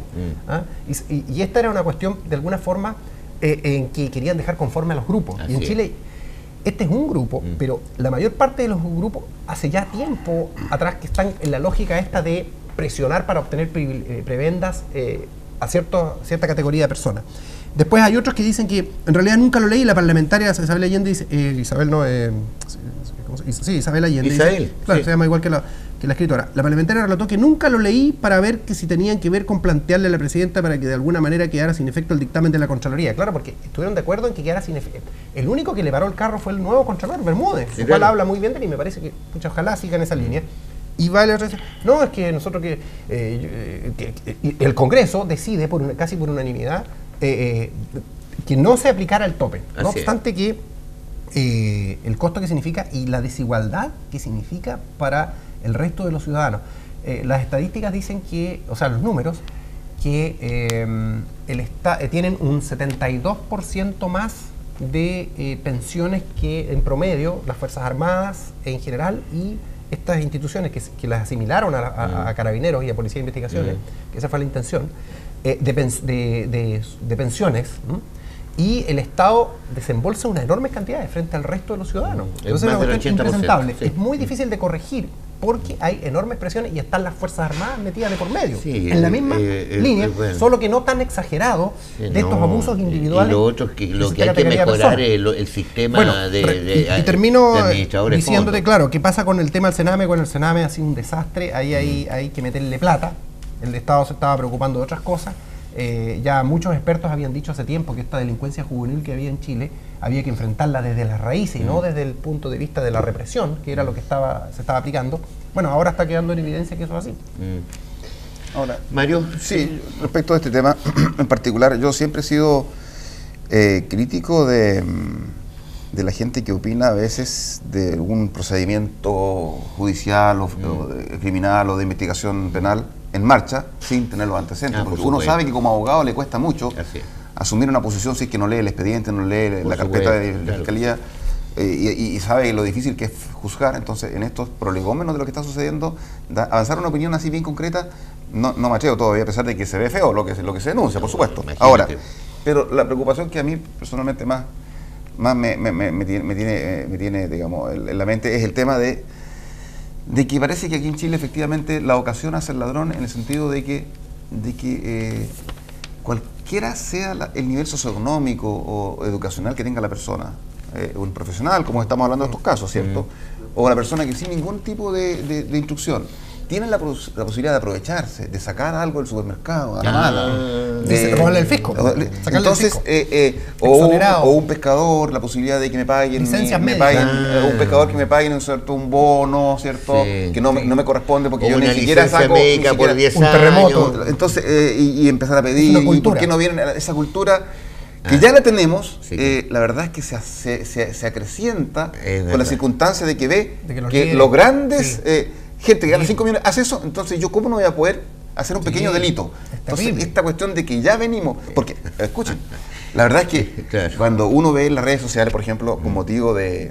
y esta era una cuestión de alguna forma en que querían dejar conforme a los grupos. Así y en Chile este es un grupo, pero la mayor parte de los grupos hace ya tiempo atrás que están en la lógica esta de presionar para obtener prebendas a cierta categoría de personas. Después hay otros que dicen que en realidad nunca lo leí, la parlamentaria Isabel Allende dice, Isabel Allende dice, claro, se llama igual que la escritora. La parlamentaria relató que nunca lo leí para ver que si tenían que ver con plantearle a la presidenta para que de alguna manera quedara sin efecto el dictamen de la Contraloría. Claro, porque estuvieron de acuerdo en que quedara sin efecto. El único que le paró el carro fue el nuevo Contralor, Bermúdez, el cual habla muy bien de él y me parece que, ojalá siga en esa línea. Y vale otra vez, no, es que nosotros el Congreso decide casi por unanimidad que no se aplicara el tope. No obstante que el costo que significa y la desigualdad que significa para el resto de los ciudadanos. las estadísticas dicen que, o sea, los números, que tienen un 72% más de pensiones que en promedio las Fuerzas Armadas en general y estas instituciones que las asimilaron a Carabineros y a Policía de Investigaciones, que esa fue la intención, de pensiones, y el Estado desembolsa una enorme cantidad frente al resto de los ciudadanos. Entonces es una cuestión impresentable. Sí. Es muy difícil de corregir porque hay enormes presiones y están las Fuerzas Armadas metidas de por medio, en la misma línea, solo que no tan exagerado de estos abusos individuales. Y lo otro es que lo que hay que mejorar es el sistema y termino diciéndote, claro, qué pasa con el tema del Sename. Bueno, el Sename ha sido un desastre, ahí hay que meterle plata. El Estado se estaba preocupando de otras cosas. Ya muchos expertos habían dicho hace tiempo que esta delincuencia juvenil que había en Chile había que enfrentarla desde las raíces y no desde el punto de vista de la represión, que era lo que se estaba aplicando. Bueno, ahora está quedando en evidencia que eso es así. Ahora, Mario. Sí, respecto a este tema en particular, yo siempre he sido crítico de la gente que opina a veces de algún procedimiento judicial o criminal o de investigación penal en marcha sin tener los antecedentes, porque uno sabe que como abogado le cuesta mucho asumir una posición si es que no lee el expediente, no lee la carpeta de la fiscalía y sabe lo difícil que es juzgar. Entonces en estos prolegómenos de lo que está sucediendo, avanzar una opinión así bien concreta no me atrevo todavía, a pesar de que se ve feo lo que se denuncia, por supuesto. Ahora, pero la preocupación que a mí personalmente más me tiene digamos, en la mente es el tema de que parece que aquí en Chile efectivamente la ocasión hace el ladrón, en el sentido de que cualquiera sea el nivel socioeconómico o educacional que tenga la persona, un profesional, como estamos hablando de estos casos, ¿cierto? O la persona que sin ningún tipo de instrucción tienen la posibilidad de aprovecharse, de sacar algo del supermercado a la mala, de robarle el fisco, entonces o un pescador, la posibilidad de que me paguen un pescador que me paguen un bono, ¿cierto? Sí, que no me corresponde porque yo ni siquiera saco por 10 un terremoto. Entonces y empezar a pedir, ¿y por qué no viene esa cultura? Que ya la tenemos, la verdad es que se acrecienta con la circunstancia de que ve que los grandes gente que gana 5 millones hace eso, entonces yo cómo no voy a poder hacer un pequeño delito. Entonces esta cuestión de que ya venimos, porque escuchen, la verdad es que cuando uno ve en las redes sociales, por ejemplo, con motivo del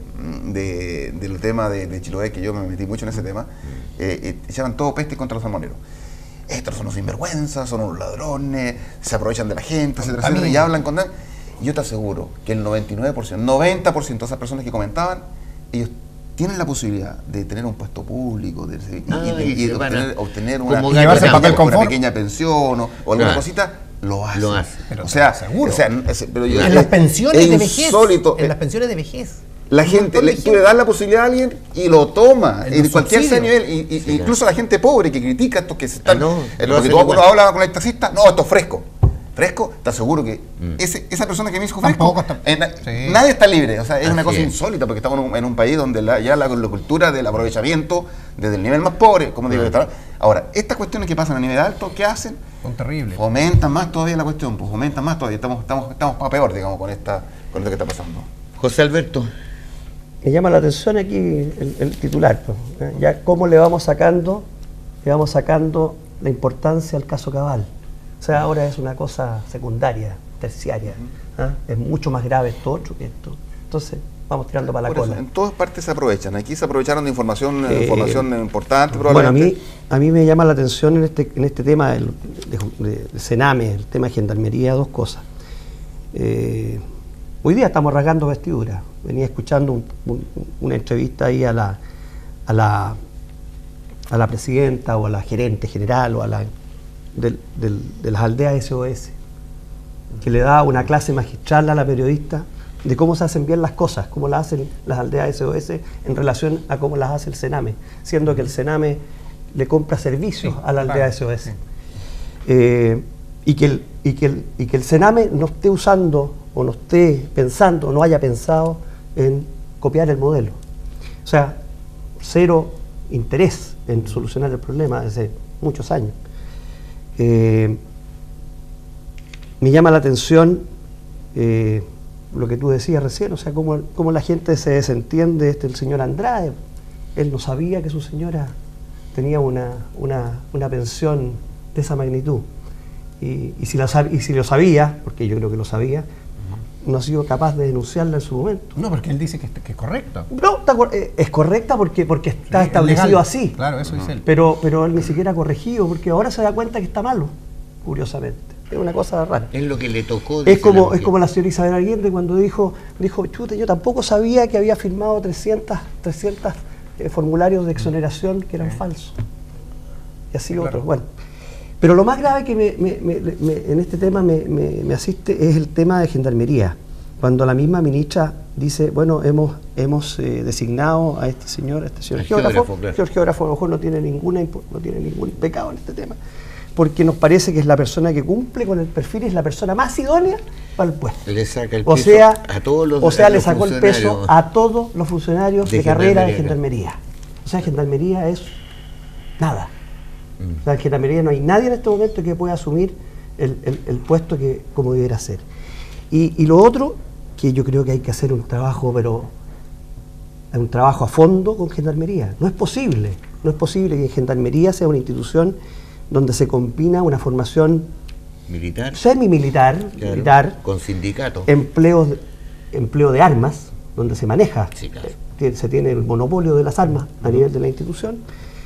tema de Chiloé, que yo me metí mucho en ese tema, echaban todo peste contra los salmoneros. Estos son los sinvergüenzas, son unos ladrones, se aprovechan de la gente, etcétera, y hablan con... Yo te aseguro que el 99%, 90% de esas personas que comentaban, ellos tienen la posibilidad de tener un puesto público y obtener una pequeña pensión o alguna cosita, lo hacen. Pero o sea, seguro. Pero en las pensiones de vejez. En las pensiones de vejez. La gente, tú le das la posibilidad a alguien y lo toma, en cualquier sea nivel, incluso la gente pobre que critica estos que se están... porque tú hablas con el taxista, no, esto es fresco. Fresco, te aseguro que esa persona que me dijo fresco, nadie está libre. O sea, es una cosa insólita, porque estamos en un país donde ya la cultura del aprovechamiento desde el nivel más pobre, como digo, ahora, estas cuestiones que pasan a nivel alto, ¿qué hacen? Son terribles. Fomentan más todavía la cuestión, pues fomentan más todavía. Estamos para peor, digamos, con esto que está pasando. José Alberto. Me llama la atención aquí el titular, pues, ya cómo le vamos sacando la importancia al caso Cabal. O sea, ahora es una cosa secundaria, terciaria. Es mucho más grave esto otro que esto. Entonces, vamos tirando para la cola. Eso, en todas partes se aprovechan. Aquí se aprovecharon de información importante, probablemente. Bueno, a mí me llama la atención en este tema de Sename, el tema de gendarmería, dos cosas. Hoy día estamos rasgando vestiduras. Venía escuchando una entrevista ahí a la presidenta o a la gerente general o a la de las aldeas SOS, que le da una clase magistral a la periodista de cómo se hacen bien las cosas, cómo las hacen las aldeas SOS en relación a cómo las hace el Sename, siendo que el Sename le compra servicios a la aldea SOS. Y que el Sename no esté usando o no esté pensando, no haya pensado en copiar el modelo. O sea, cero interés en solucionar el problema desde muchos años. Me llama la atención lo que tú decías recién, o sea, cómo la gente se desentiende el señor Andrade. Él no sabía que su señora tenía una pensión de esa magnitud. Y si lo sabía, porque yo creo que lo sabía, no ha sido capaz de denunciarla en su momento. No, porque él dice que es correcta. No, es correcta porque está establecido legal. así. Claro, eso dice él. Pero él ni siquiera ha corregido, porque ahora se da cuenta que está malo, curiosamente. Es una cosa rara. Es lo que le tocó. Es como la señora Isabel Allende cuando dijo, chuta, yo tampoco sabía que había firmado 300 formularios de exoneración que eran falsos. Y así Claro. otros. Bueno. Pero lo más grave que en este tema me asiste es el tema de Gendarmería. Cuando la misma ministra dice, bueno, hemos designado a este señor geógrafo, claro. el geógrafo a lo mejor no tiene ningún pecado en este tema, porque nos parece que es la persona que cumple con el perfil, es la persona más idónea para el puesto. Le saca el O peso sea, a todos los le sacó el peso a todos los funcionarios de carrera de Gendarmería. O sea, Gendarmería es nada. O sea, en Gendarmería no hay nadie en este momento que pueda asumir el puesto que como debiera ser. Y lo otro, que yo creo que hay que hacer un trabajo, pero un trabajo a fondo con Gendarmería. No es posible que Gendarmería sea una institución donde se combina una formación militar, semimilitar, claro, militar, con sindicatos, empleo de armas, donde se maneja, sí, claro. Se tiene el monopolio de las armas a nivel de la institución.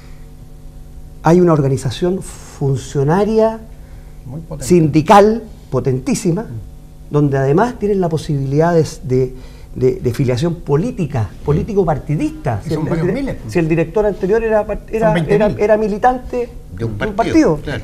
Hay una organización funcionaria, Muy potente. sindical, potentísima, donde además tienen la posibilidad de filiación política, político-partidista. Y son varios miles. Si el director anterior era militante de un partido. Claro.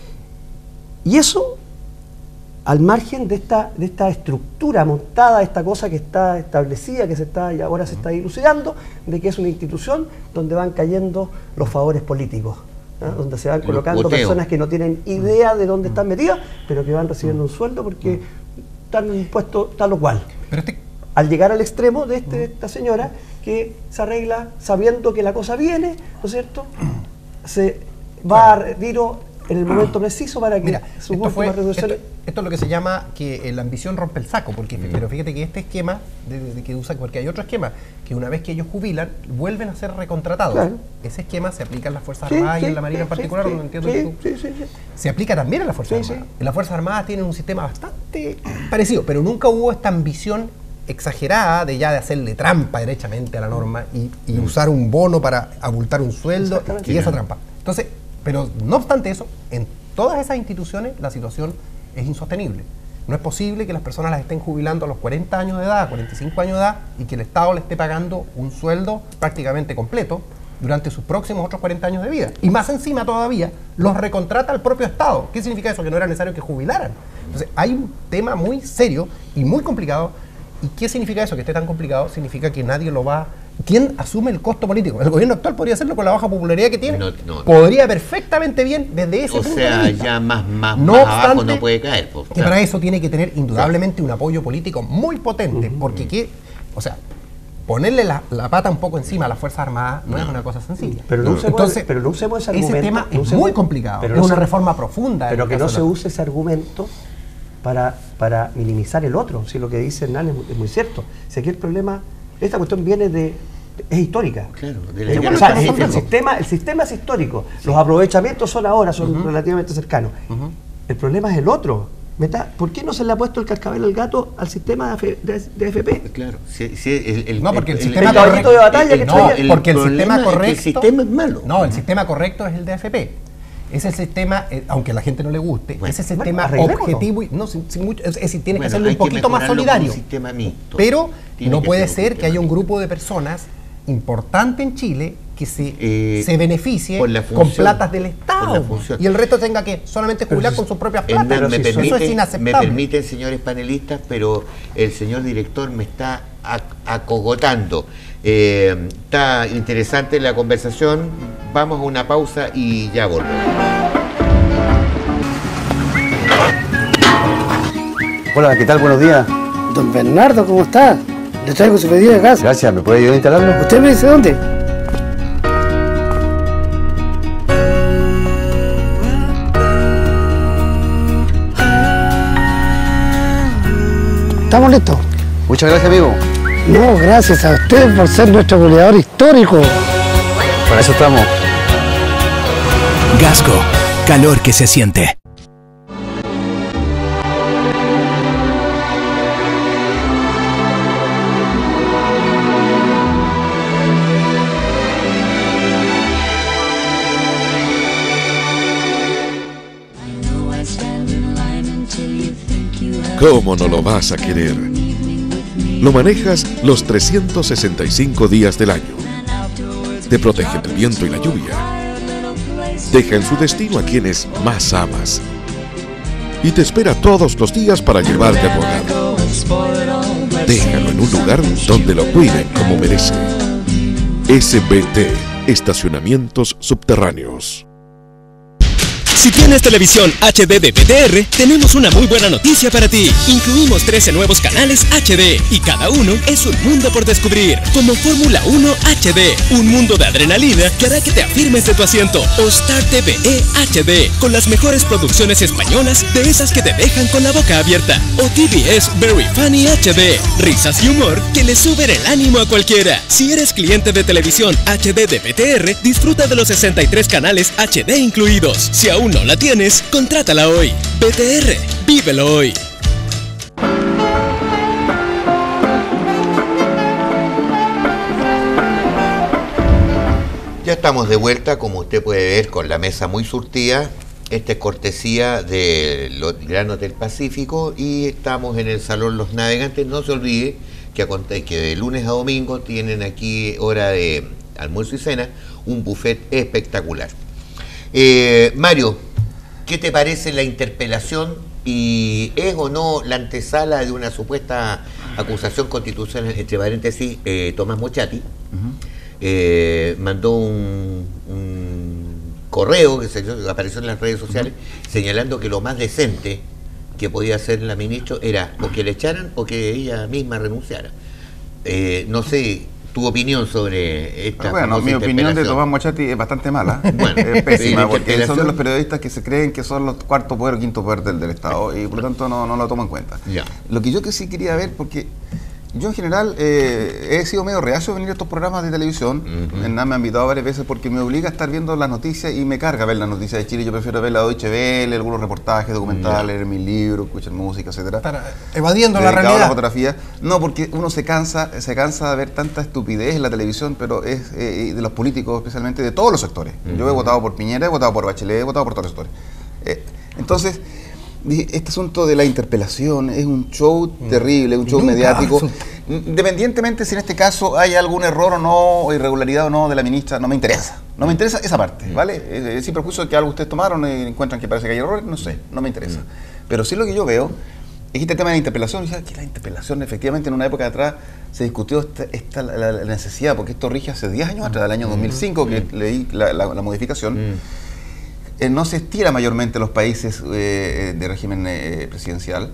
Y eso, al margen de esta estructura montada, esta cosa que está establecida, y ahora se está dilucidando, de que es una institución donde van cayendo los favores políticos, ¿no? Donde se van colocando personas que no tienen idea de dónde están metidas, pero que van recibiendo un sueldo porque están en un puesto tal o cual. Pero al llegar al extremo de esta señora que se arregla sabiendo que la cosa viene, ¿no es cierto? Se va a retiro en el momento preciso para que sus últimas resoluciones... Esto es lo que se llama que la ambición rompe el saco, pero fíjate que este esquema, porque hay otro esquema, que una vez que ellos jubilan, vuelven a ser recontratados. Claro. Ese esquema se aplica en las Fuerzas Armadas y en la Marina en particular, donde entiendo se aplica también en las Fuerzas Armadas. En las Fuerzas Armadas tienen un sistema bastante parecido, pero nunca hubo esta ambición exagerada de hacerle trampa derechamente a la norma y usar un bono para abultar un sueldo y esa trampa. Entonces, pero no obstante eso, en todas esas instituciones la situación es insostenible. No es posible que las personas las estén jubilando a los 40 años de edad, 45 años de edad, y que el Estado le esté pagando un sueldo prácticamente completo durante sus próximos otros 40 años de vida. Y más encima todavía, los recontrata el propio Estado. ¿Qué significa eso? Que no era necesario que jubilaran. Entonces, hay un tema muy serio y muy complicado. ¿Y qué significa eso? Que esté tan complicado significa que nadie lo va... ¿Quién asume el costo político? El gobierno actual podría hacerlo con la baja popularidad que tiene. No. Podría perfectamente bien desde ese punto de vista. Ya más no abajo obstante, no puede caer. Pues, que para eso tiene que tener indudablemente un apoyo político muy potente, porque ponerle la pata un poco encima a las Fuerzas Armadas no es una cosa sencilla. Pero no usemos ese argumento. Ese tema es muy complicado. Es una reforma profunda. Pero que no se use ese argumento para minimizar el otro. Si lo que dice Hernán es muy cierto. Si aquí el problema, esta cuestión viene es histórica. Claro, el sistema es histórico. Los aprovechamientos son relativamente cercanos. El problema es el otro. ¿Por qué no se le ha puesto el cascabel al gato al sistema de AFP? Claro. Porque el sistema correcto de batalla porque el sistema correcto. El sistema es malo. No, el sistema correcto es el de AFP. Es el sistema, aunque a la gente no le guste, es el sistema objetivo y es decir, tiene que serlo un poquito más solidario. Pero no puede ser que haya un grupo de personas importante en Chile que se beneficie con platas del Estado y el resto tenga que solamente jubilar con sus propias platas. Eso es inaceptable. Me permiten, señores panelistas, pero el señor director me está acogotando. Está interesante la conversación. Vamos a una pausa y ya volvemos. Hola, ¿qué tal? Buenos días. Don Bernardo, ¿cómo está? Le traigo su pedido de gas. Gracias, ¿me puede ayudar a instalarlo? ¿Usted me dice dónde? ¿Estamos listos? Muchas gracias, amigo. No, gracias a usted por ser nuestro goleador histórico. Para eso estamos. Gasco, calor que se siente. ¿Cómo no lo vas a querer? Lo manejas los 365 días del año. Te protege del viento y la lluvia. Deja en su destino a quienes más amas. Y te espera todos los días para llevarte a tu hogar. Déjalo en un lugar donde lo cuiden como merece. SBT, Estacionamientos Subterráneos. Si tienes televisión HD de BTR, tenemos una muy buena noticia para ti. Incluimos 13 nuevos canales HD y cada uno es un mundo por descubrir, como Fórmula 1 HD, un mundo de adrenalina que hará que te afirmes de tu asiento, o Star TVE HD, con las mejores producciones españolas de esas que te dejan con la boca abierta, o TVS Very Funny HD, risas y humor que le suben el ánimo a cualquiera. Si eres cliente de televisión HD de BTR, disfruta de los 63 canales HD incluidos. Si aún no la tienes, contrátala hoy. BTR, vívelo hoy. Ya estamos de vuelta, como usted puede ver, con la mesa muy surtida. Esta es cortesía del Gran Hotel Pacífico y estamos en el Salón Los Navegantes. No se olvide que de lunes a domingo tienen aquí hora de almuerzo y cena, un buffet espectacular. Mario, ¿qué te parece la interpelación y es o no la antesala de una supuesta acusación constitucional? Entre paréntesis, Tomás Mochati mandó un correo que apareció en las redes sociales señalando que lo más decente que podía hacer la ministra era o que le echaran o que ella misma renunciara. No sé tu opinión sobre esta. Bueno, mi opinión de Tomás Mochati es bastante mala. Bueno, es pésima, porque son de los periodistas que se creen que son los cuarto poder o quinto poder del Estado y por lo tanto no lo tomo en cuenta. Ya. Lo que yo que sí quería ver, porque yo en general he sido medio reacio a venir a estos programas de televisión. Nada, me han invitado varias veces porque me obliga a estar viendo las noticias y me carga ver las noticias de Chile. Yo prefiero ver la Deutsche Welle, algunos reportajes, documentales, leer mis libros, escuchar música, etcétera. Evadiendo la realidad. La fotografía. No, porque uno se cansa de ver tanta estupidez en la televisión, pero es de los políticos, especialmente de todos los sectores. Yo he votado por Piñera, he votado por Bachelet, he votado por todos los sectores. Entonces, este asunto de la interpelación es un show terrible, un show mediático. Independientemente si en este caso hay algún error o no, o irregularidad o no de la ministra, no me interesa. No me interesa esa parte, ¿vale? Sin perjuicio de que algo ustedes tomaron y encuentran que parece que hay errores, no sé, no me interesa. Pero sí lo que yo veo es que este tema de la interpelación, que la interpelación efectivamente en una época de atrás se discutió la necesidad, porque esto rige hace 10 años atrás, del año 2005, que leí la modificación. No se estira mayormente en los países de régimen presidencial.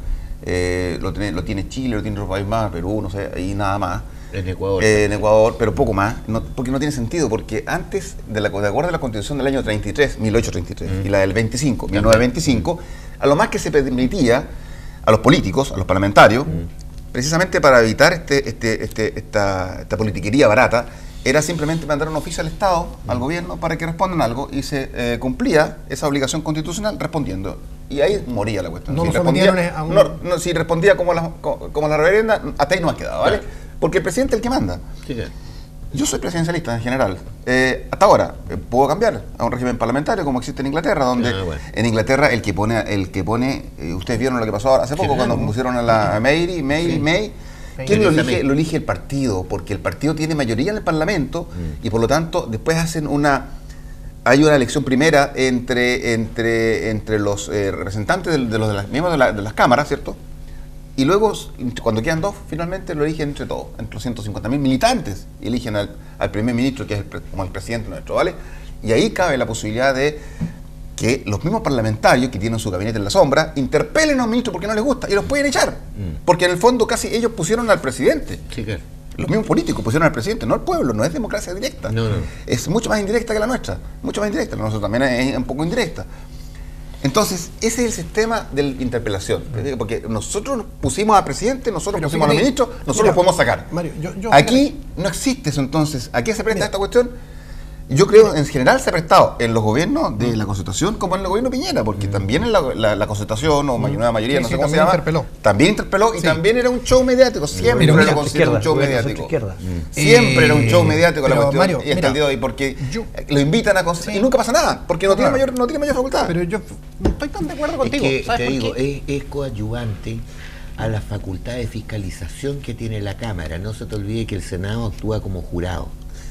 Lo tiene Chile, lo tiene otros países más, Perú, no sé, y nada más. En Ecuador. En Ecuador, pero poco más, porque no tiene sentido, porque antes, de acuerdo a la Constitución del año 1833, y la del 1925, a lo más que se permitía a los políticos, a los parlamentarios, precisamente para evitar esta politiquería barata, era simplemente mandar un oficio al Estado, al gobierno, para que respondan algo, y se cumplía esa obligación constitucional respondiendo. Y ahí moría la cuestión. Si respondía como la reverenda, hasta ahí no ha quedado, ¿vale? Porque el presidente es el que manda. Sí. Yo soy presidencialista en general. Hasta ahora, puedo cambiar a un régimen parlamentario como existe en Inglaterra, donde en Inglaterra el que pone, ustedes vieron lo que pasó hace poco cuando pusieron a la May. ¿Quién lo elige? Lo elige el partido, porque el partido tiene mayoría en el Parlamento y por lo tanto después hay una elección primera entre los representantes de los miembros de las cámaras, ¿cierto? Y luego, cuando quedan dos, finalmente lo eligen entre todos, entre los 150.000 militantes, y eligen al primer ministro, que es como el presidente nuestro, ¿vale? Y ahí cabe la posibilidad de que los mismos parlamentarios que tienen su gabinete en la sombra interpelen a un ministro porque no les gusta y los pueden echar. Porque en el fondo casi ellos pusieron al presidente. Sí, claro. Los mismos políticos pusieron al presidente, no al pueblo, no es democracia directa. No. Es mucho más indirecta que la nuestra, mucho más indirecta. La nuestra también es un poco indirecta. Entonces, ese es el sistema de la interpelación. Porque nosotros pusimos al presidente, nosotros pusimos a los ministros, nosotros los podemos sacar. Mario, aquí no existe eso, entonces. ¿A qué se presta esta cuestión? Yo creo en general se ha prestado en los gobiernos de la Concertación como en el gobierno Piñera, porque también en la Concertación o Nueva Mayoría, no sé cómo se llama, también interpeló y también era un show mediático, siempre Pero lo considero un show mediático. Siempre era un show mediático la cuestión, Mario, y hasta el día de hoy, porque lo invitan a Concertación y nunca pasa nada, porque no tiene mayor facultad. Pero yo no estoy tan de acuerdo contigo. Es que, te digo, es coadyuvante a la facultad de fiscalización que tiene la Cámara. No se te olvide que el Senado actúa como jurado.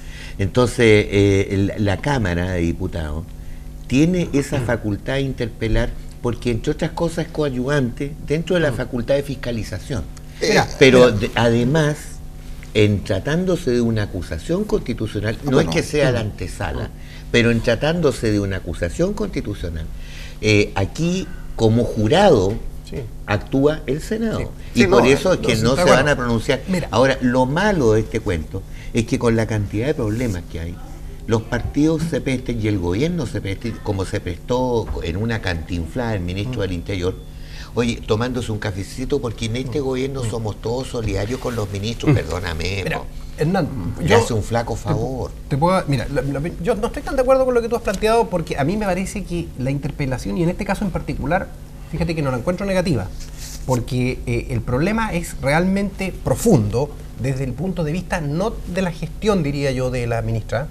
Entonces, la Cámara de Diputados tiene esa facultad de interpelar porque, entre otras cosas, es coadyuvante dentro de la facultad de fiscalización. Pero además, en tratándose de una acusación constitucional, no es que sea la antesala, pero en tratándose de una acusación constitucional, aquí, como jurado, actúa el Senado. Y por eso es que no se van a pronunciar. Ahora, lo malo de este cuento es que con la cantidad de problemas que hay, los partidos se presten y el gobierno se preste, como se prestó en una cantinflada el ministro del Interior, oye, tomándose un cafecito, porque en este gobierno somos todos solidarios con los ministros, perdóname. Mira, Hernán, le hace un flaco favor. Mira, yo no estoy tan de acuerdo con lo que tú has planteado, porque a mí me parece que la interpelación, y en este caso en particular, fíjate que no la encuentro negativa, porque el problema es realmente profundo desde el punto de vista no de la gestión, diría yo, de la ministra.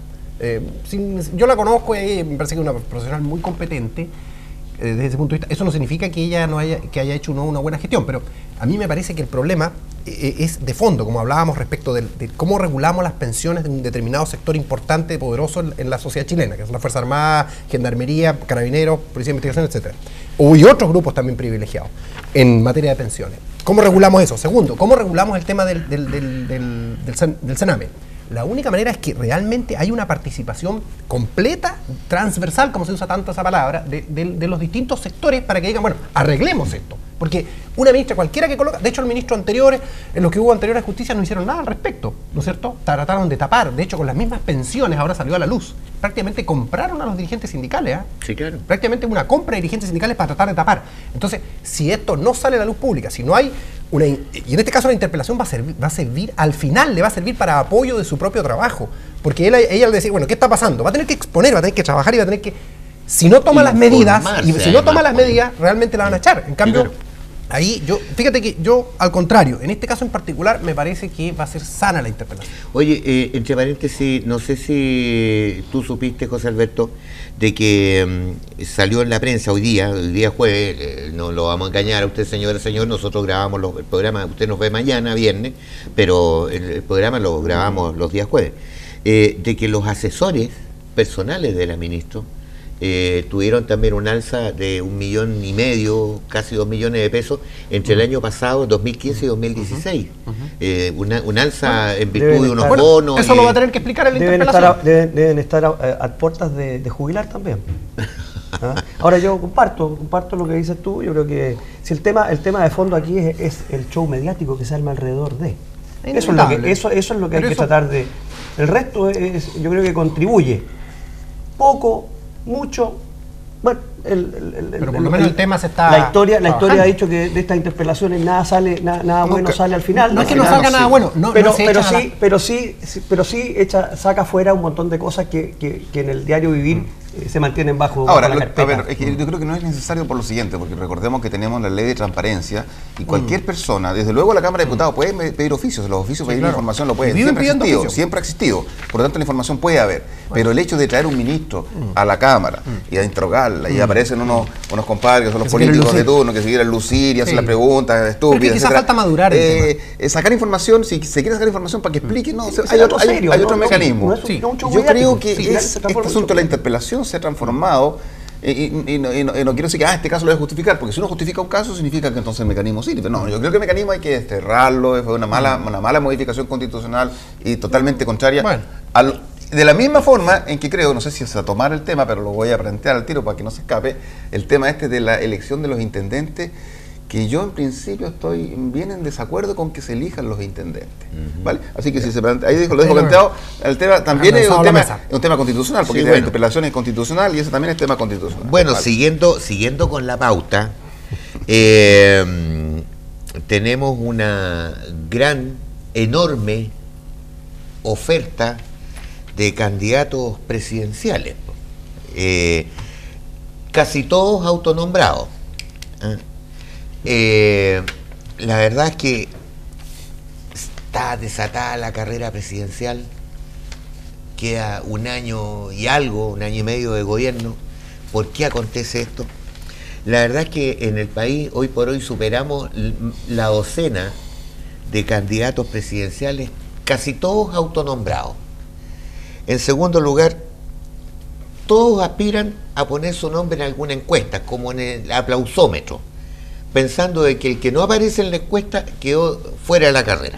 Yo la conozco y me parece que es una profesional muy competente desde ese punto de vista. Eso no significa que ella haya hecho una buena gestión, pero a mí me parece que el problema es de fondo, como hablábamos respecto de cómo regulamos las pensiones de un determinado sector importante, poderoso en la sociedad chilena, que son la Fuerza Armada, Gendarmería, Carabineros, Policía de Investigación, etc. Y otros grupos también privilegiados en materia de pensiones. ¿Cómo regulamos eso? Segundo, ¿cómo regulamos el tema del Sename? La única manera es que realmente hay una participación completa, transversal, como se usa tanto esa palabra, de los distintos sectores para que digan, bueno, arreglemos esto. Porque una ministra cualquiera que coloca, de hecho, el ministro anteriores, en los que hubo anteriores justicias, no hicieron nada al respecto, ¿no es cierto? Trataron de tapar, de hecho, con las mismas pensiones, ahora salió a la luz. Prácticamente compraron a los dirigentes sindicales, Sí, claro. Prácticamente una compra de dirigentes sindicales para tratar de tapar. Entonces, si esto no sale a la luz pública, si no hay una, y en este caso la interpelación va a servir, al final le va a servir para apoyo de su propio trabajo, porque ella al decir, bueno, ¿qué está pasando? Va a tener que exponer, va a tener que trabajar y va a tener que, si no toma las medidas, realmente la van a echar. En cambio, ahí fíjate que yo, al contrario, en este caso en particular, me parece que va a ser sana la interpelación. Oye, entre paréntesis, no sé si tú supiste, José Alberto, de que salió en la prensa hoy día jueves, no lo vamos a engañar a usted, señor, nosotros grabamos el programa, usted nos ve mañana, viernes, pero el programa lo grabamos los días jueves, de que los asesores personales de la ministra tuvieron también un alza de 1,5 millones, casi 2 millones de pesos entre el año pasado, 2015 y 2016. Un alza en virtud de unos bonos. Eso lo va a tener que explicar en la interpelación. Deben estar a puertas de jubilar también. Ahora yo comparto lo que dices tú. Yo creo que si el tema de fondo aquí es el show mediático que se arma alrededor de. Eso es lo que hay que tratar de. El resto yo creo que contribuye poco, mucho. Bueno, pero por lo menos el tema se está. La historia ha dicho que de estas interpelaciones nada bueno sale al final. No es que no salga nada bueno, pero sí saca fuera un montón de cosas que en el diario vivir se mantienen bajo la carpeta. A ver, es que yo creo que no es necesario por lo siguiente, porque recordemos que tenemos la ley de transparencia y cualquier persona, desde luego la Cámara de Diputados puede pedir oficios, los oficios pedir información lo pueden, siempre ha existido, por lo tanto la información puede haber, pero el hecho de traer un ministro a la Cámara y a interrogarla y aparecen unos compadres que son los políticos de turno que se quieren lucir y hacer las preguntas estúpidas, quizás falta madurar sacar información, si se quiere sacar información para que explique, hay otro mecanismo. Yo creo que este asunto de la interpelación se ha transformado y no quiero decir que este caso lo voy a justificar, porque si uno justifica un caso significa que entonces el mecanismo sirve. No, yo creo que el mecanismo hay que desterrarlo, fue una mala modificación constitucional y totalmente contraria de la misma forma en que creo, no sé si es a tomar el tema, pero lo voy a plantear al tiro para que no se escape, el tema de la elección de los intendentes, que yo en principio estoy bien en desacuerdo con que se elijan los intendentes. ¿Vale? Así que si lo dejo planteado, el tema también es un tema constitucional, porque la interpelación es constitucional y eso también es tema constitucional. Bueno, siguiendo con la pauta, tenemos una enorme oferta de candidatos presidenciales, casi todos autonombrados. La verdad es que está desatada la carrera presidencial, queda un año y algo, un año y medio de gobierno. ¿Por qué acontece esto? La verdad es que en el país hoy por hoy superamos la docena de candidatos presidenciales, casi todos autonombrados. En segundo lugar, todos aspiran a poner su nombre en alguna encuesta, como en el aplausómetro, pensando de que el que no aparece en la encuesta quedó fuera de la carrera.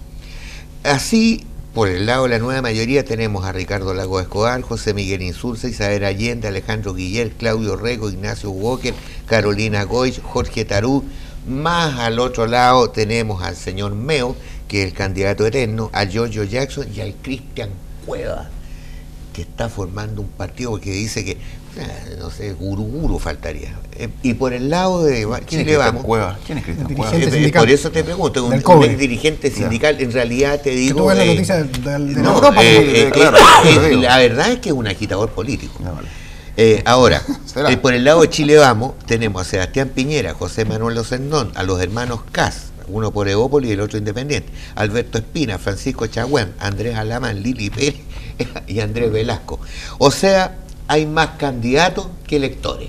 Así, por el lado de la nueva mayoría tenemos a Ricardo Lagos Escobar, José Miguel Insulza, Isabel Allende, Alejandro Guiller, Claudio Rego, Ignacio Walker, Carolina Goich, Jorge Tarú. Más al otro lado tenemos al señor Meo, que es el candidato eterno, a Giorgio Jackson y al Cristian Cueva, que está formando un partido porque dice que, no sé, gurú faltaría. Y por el lado de Chile Vamos... ¿Quién es Cristian Cueva? Por eso te pregunto, un ex dirigente sindical, en realidad te digo... ¿Tú ves la noticia de no, Europa? La verdad es que es un agitador político. Ahora, por el lado de Chile Vamos, tenemos a Sebastián Piñera, José Manuel Ocendón, a los hermanos Kass, uno por Evópolis y el otro independiente, Alberto Espina, Francisco Chagüén, Andrés Alamán, Lili Pérez y Andrés Velasco. O sea, hay más candidatos que electores.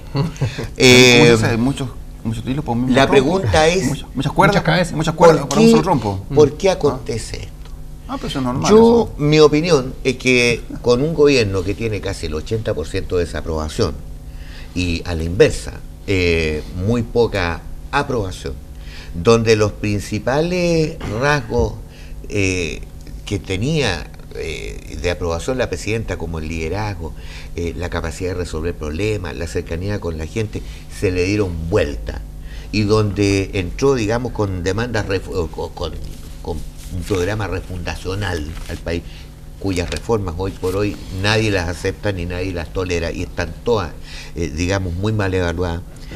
Muchos hilos por un mismo la trompo. Pregunta es... Muchas cuerdas, muchas cuerdas para un solo trompo. ¿Por qué acontece esto? Pero eso es normal. Yo, mi opinión es que con un gobierno que tiene casi el 80% de desaprobación y a la inversa, muy poca aprobación, donde los principales rasgos que tenía de aprobación la presidenta, como el liderazgo, la capacidad de resolver problemas, la cercanía con la gente, se le dieron vuelta, y donde entró, digamos, con demandas, con un programa refundacional al país, cuyas reformas hoy por hoy nadie las acepta ni nadie las tolera, y están todas, digamos, muy mal evaluadas.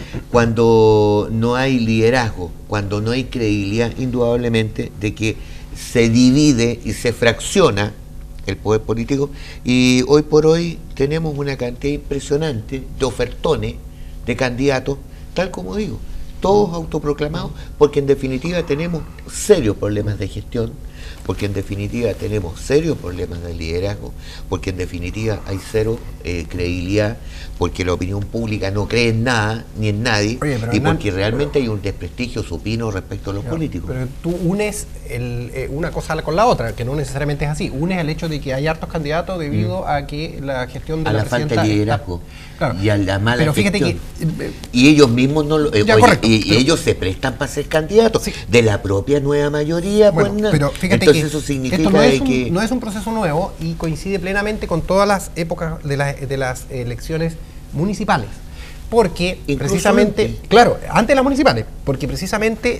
Cuando no hay liderazgo, cuando no hay credibilidad, indudablemente de que se divide y se fracciona el poder político, y hoy por hoy tenemos una cantidad impresionante de ofertones de candidatos, tal como digo, todos autoproclamados, porque en definitiva tenemos serios problemas de gestión, porque en definitiva tenemos serios problemas de liderazgo, porque en definitiva hay cero credibilidad, porque la opinión pública no cree en nada ni en nadie. Oye, y porque realmente hay un desprestigio supino respecto a los políticos. Pero tú unes una cosa con la otra, que no necesariamente es así. Unes el hecho de que hay hartos candidatos debido a que la gestión de a la falta de liderazgo y a la mala pero fíjate gestión. Que y ellos mismos no lo, correcto, y ellos se prestan para ser candidatos de la propia nueva mayoría. Bueno, pues, pero fíjate entonces que eso significa esto no es un proceso nuevo y coincide plenamente con todas las épocas de las elecciones municipales, porque precisamente, claro, antes de las municipales, porque precisamente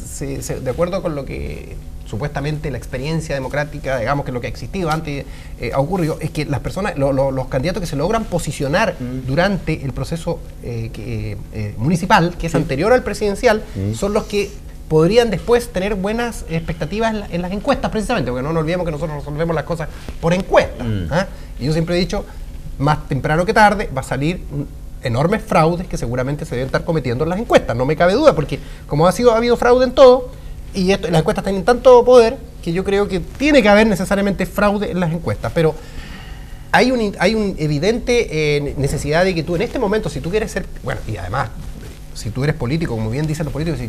de acuerdo con lo que supuestamente la experiencia democrática, digamos, que lo que ha existido antes ha ocurrido, es que las personas, los candidatos que se logran posicionar durante el proceso municipal, que es anterior al presidencial, son los que podrían después tener buenas expectativas en las encuestas, precisamente, porque no nos olvidemos que nosotros resolvemos las cosas por encuestas. Y yo siempre he dicho, más temprano que tarde va a salir enormes fraudes que seguramente se deben estar cometiendo en las encuestas, no me cabe duda, porque como ha habido fraude en todo, y las encuestas tienen tanto poder que yo creo que tiene que haber necesariamente fraude en las encuestas, pero hay un evidente necesidad de que tú en este momento, si tú quieres ser, bueno, y además, si tú eres político, como bien dicen los políticos,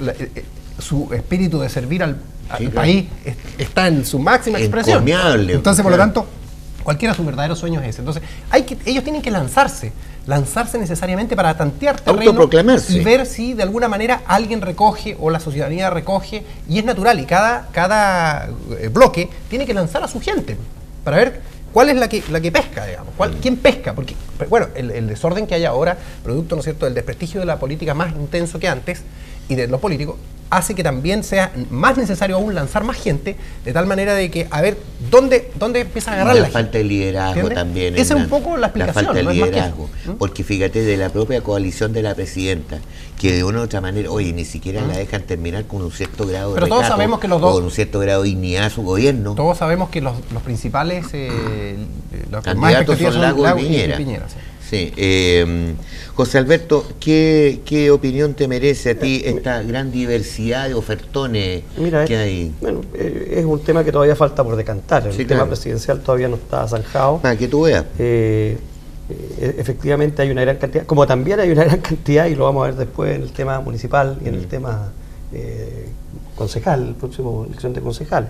su espíritu de servir al país está en su máxima expresión. Entonces, por lo tanto, cualquiera de sus verdaderos sueños es ese. Entonces, ellos tienen que lanzarse necesariamente para tantear terreno y ver si de alguna manera alguien recoge o la ciudadanía recoge, y es natural, y cada bloque tiene que lanzar a su gente para ver cuál es la que pesca, digamos, quién pesca, porque, bueno, el desorden que hay ahora, producto, ¿no es cierto?, del desprestigio de la política más intenso que antes, y de los políticos, hace que también sea más necesario aún lanzar más gente, de tal manera de que, a ver, ¿dónde empieza a agarrar la falta de liderazgo. ¿Entiendes? También. Esa es un poco la explicación. La falta de no liderazgo. Porque fíjate, de la propia coalición de la presidenta, que de una u otra manera, oye, ni siquiera la dejan terminar con un cierto grado de Pero todos sabemos que los dos, con un cierto grado de dignidad a su gobierno. Todos sabemos que los principales los candidatos son Lago y Piñera. Sí. José Alberto, ¿qué opinión te merece a ti esta gran diversidad de ofertones que hay? Bueno, es un tema que todavía falta por decantar. El tema presidencial todavía no está zanjado. Para que tú veas. Efectivamente hay una gran cantidad, como también hay una gran cantidad, y lo vamos a ver después en el tema municipal y en el tema concejal, el próximo elección de concejales.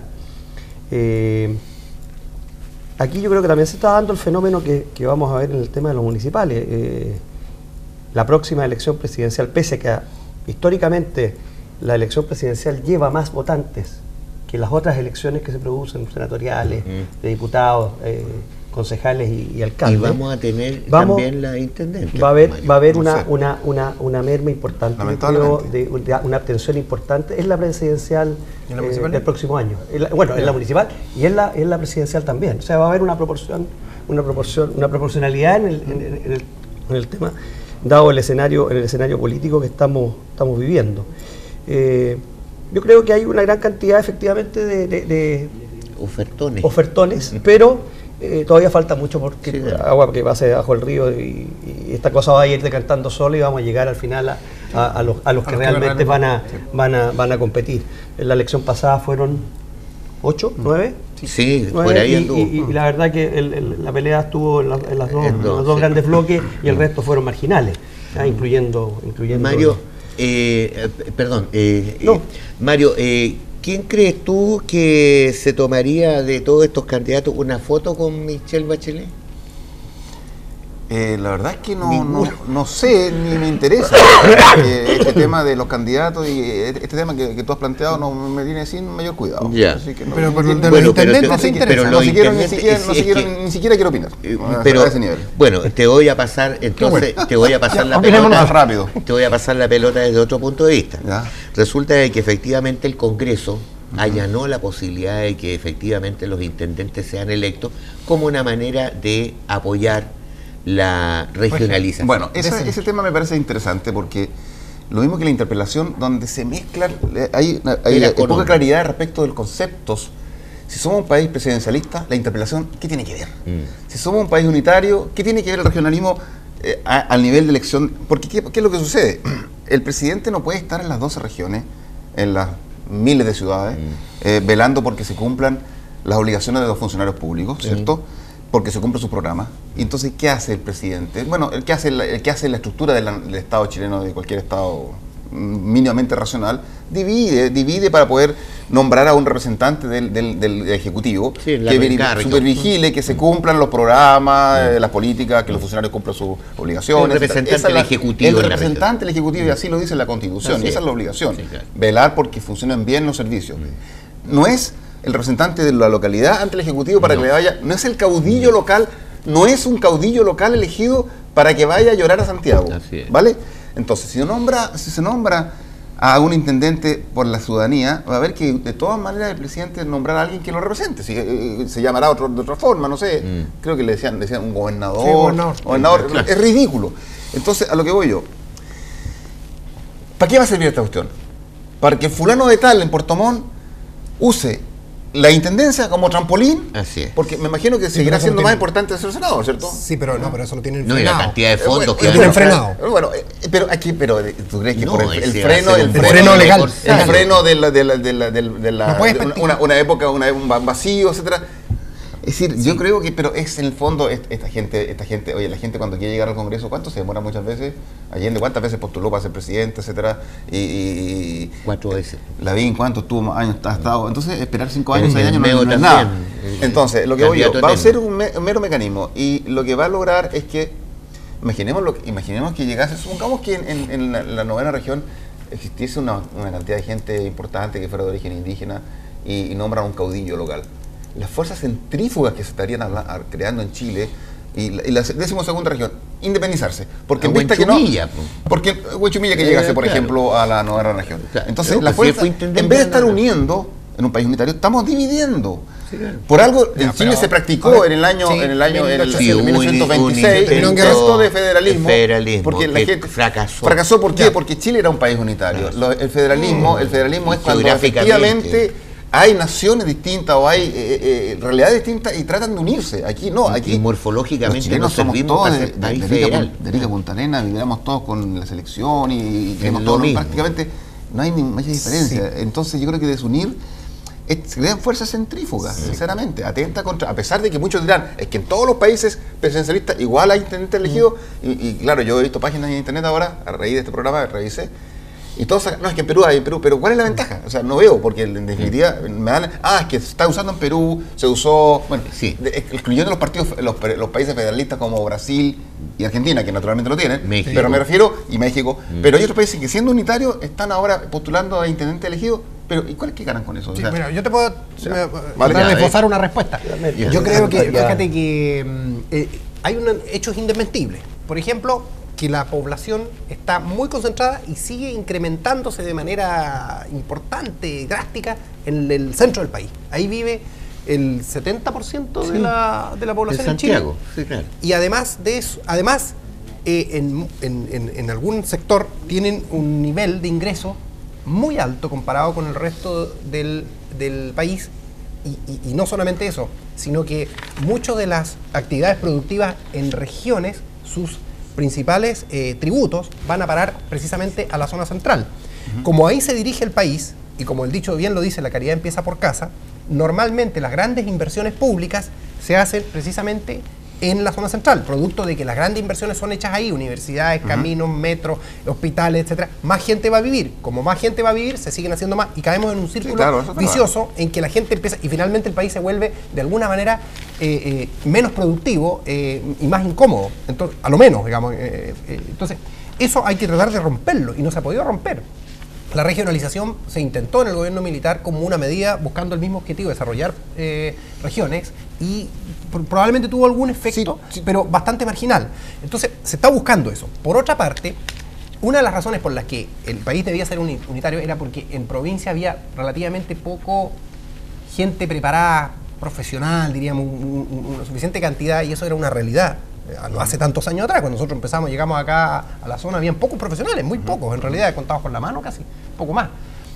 Aquí yo creo que también se está dando el fenómeno que vamos a ver en el tema de los municipales. La próxima elección presidencial, pese a que históricamente la elección presidencial lleva más votantes que las otras elecciones que se producen, senatoriales, de diputados, concejales y alcaldes. Y vamos a tener también la intendente. Va a haber una merma importante, una abstención importante. Es la presidencial del próximo año. En la municipal y en la presidencial también. O sea, va a haber una proporcionalidad en el tema, dado el escenario político que estamos viviendo. Yo creo que hay una gran cantidad efectivamente de ofertones, pero todavía falta mucho porque agua que pase bajo el río y esta cosa va a ir decantando sola y vamos a llegar al final a los que realmente van a competir. En la elección pasada fueron 8, 9. Sí, 9, por ahí anduvo. Y la verdad que la pelea estuvo en los dos grandes bloques y el resto fueron marginales, incluyendo Mario, Mario, ¿quién crees tú que se tomaría de todos estos candidatos una foto con Michelle Bachelet? La verdad es que no sé, ni me interesa. Este tema de los candidatos y este tema que tú has planteado no me tiene sin mayor cuidado. Ya. Así que pero de los intendentes se interesa. Ni siquiera quiero opinar. Pero a ese nivel. Bueno, te voy a pasar entonces, te voy a pasar la pelota rápido. Te voy a pasar la pelota desde otro punto de vista. Ya. Resulta de que efectivamente el Congreso allanó la posibilidad de que efectivamente los intendentes sean electos como una manera de apoyar la regionalización. Bueno, ese tema me parece interesante porque lo mismo que la interpelación, donde se mezclan, hay poca claridad respecto de los conceptos. Si somos un país presidencialista, la interpelación, ¿qué tiene que ver? Si somos un país unitario, ¿qué tiene que ver el regionalismo al nivel de elección? Porque ¿qué es lo que sucede? El presidente no puede estar en las 12 regiones, en las miles de ciudades, velando porque se cumplan las obligaciones de los funcionarios públicos, ¿cierto? Porque se cumple su programa. Y entonces, ¿qué hace el presidente? Bueno, el que hace la estructura del Estado chileno, de cualquier Estado mínimamente racional, divide para poder nombrar a un representante del Ejecutivo que supervigile que se cumplan los programas, las políticas, que los funcionarios cumplan sus obligaciones. El representante del Ejecutivo. El representante del Ejecutivo, y así lo dice la Constitución, y esa es la obligación. Velar porque funcionen bien los servicios. No es el representante de la localidad ante el Ejecutivo para que le vaya, no es el caudillo local, no es un caudillo local elegido para que vaya a llorar a Santiago, ¿vale? Entonces, si se nombra a un intendente por la ciudadanía, va a ver que de todas maneras el presidente nombrará a alguien que lo represente, se llamará de otra forma, no sé, creo que le decían un gobernador, es ridículo. Entonces, a lo que voy yo, ¿para qué va a servir esta cuestión? Para que el fulano de tal en Puerto Montt use la intendencia como trampolín. Así es. Porque me imagino que seguirá siendo más importante ser senador, ¿cierto? Sí, pero eso lo tienen frenado. No, y la cantidad de fondos que tienen frenado. Bueno, pero ¿tú crees que por el freno legal, el freno de una época, un vacío, etcétera? Es decir, yo creo que, pero es en el fondo esta gente, oye, la gente cuando quiere llegar al Congreso, ¿cuánto se demora muchas veces? Allende, ¿cuántas veces postuló para ser presidente, etcétera? 4 veces. Lavín, ¿cuántos años ha estado? Entonces, esperar 5 años, 6 años no es nada. Entonces, lo que voy yo, va a ser un mero mecanismo, y lo que va a lograr es que, imaginemos que llegase, supongamos que en la novena región existiese una cantidad de gente importante que fuera de origen indígena y nombran un caudillo local. Las fuerzas centrífugas que se estarían creando en Chile y la 12ª región, independizarse. Porque en vista que no. Po. Porque Huechumilla que llegase, por ejemplo, a la 9ª región. Claro. Entonces, Pero la fuerza, en vez de estar uniendo en un país unitario, estamos dividiendo. Sí, claro. Por algo en Chile se practicó en el año 1926 el intento de federalismo, porque la gente fracasó. ¿Por qué? Porque Chile era un país unitario. El federalismo es cuando efectivamente hay naciones distintas o hay realidades distintas y tratan de unirse. Aquí no, aquí morfológicamente no somos todos de Rica Punta Arenas, vivíamos todos con la selección y tenemos todos prácticamente, no hay mucha diferencia. Entonces yo creo que desunir se crean fuerzas centrífugas, sinceramente, atenta contra, a pesar de que muchos dirán, es que en todos los países presidencialistas igual hay intendentes elegidos, y claro, yo he visto páginas en internet ahora, a raíz de este programa, revisé, y todos sacan, no, es que en Perú hay, pero ¿cuál es la ventaja? O sea, no veo, porque en definitiva me dan, es que se está usando en Perú, se usó, bueno, sí, excluyendo los partidos, los países federalistas como Brasil y Argentina, que naturalmente lo tienen, México. Pero me refiero, y México, pero hay otros países que siendo unitarios están ahora postulando a intendente elegido. Pero ¿y cuáles que ganan con eso? Sí, mira, yo te puedo esbozar una respuesta. Yo creo que, fíjate que hay hechos indesmentibles. Por ejemplo, que la población está muy concentrada y sigue incrementándose de manera importante, drástica, en el centro del país. Ahí vive el 70% de la población en Chile. Sí, claro. Y además de eso, en algún sector tienen un nivel de ingreso muy alto comparado con el resto del país y no solamente eso, sino que muchas de las actividades productivas en regiones, sus principales tributos van a parar precisamente a la zona central. Como ahí se dirige el país, y como el dicho bien lo dice, la caridad empieza por casa, normalmente las grandes inversiones públicas se hacen precisamente en la zona central, producto de que las grandes inversiones son hechas ahí, universidades, caminos, metros, hospitales, etcétera. Más gente va a vivir. Como más gente va a vivir, se siguen haciendo más y caemos en un círculo vicioso en que la gente empieza y finalmente el país se vuelve de alguna manera menos productivo y más incómodo. Entonces, a lo menos, digamos. Entonces, eso hay que tratar de romperlo y no se ha podido romper. La regionalización se intentó en el gobierno militar como una medida buscando el mismo objetivo, desarrollar regiones, y probablemente tuvo algún efecto, pero bastante marginal. Entonces, se está buscando eso. Por otra parte, una de las razones por las que el país debía ser unitario era porque en provincia había relativamente poco gente preparada, profesional, diríamos, una suficiente cantidad, y eso era una realidad. No hace tantos años atrás, cuando nosotros empezamos, llegamos acá a la zona, habían pocos profesionales, muy pocos, en realidad contados con la mano casi, poco más.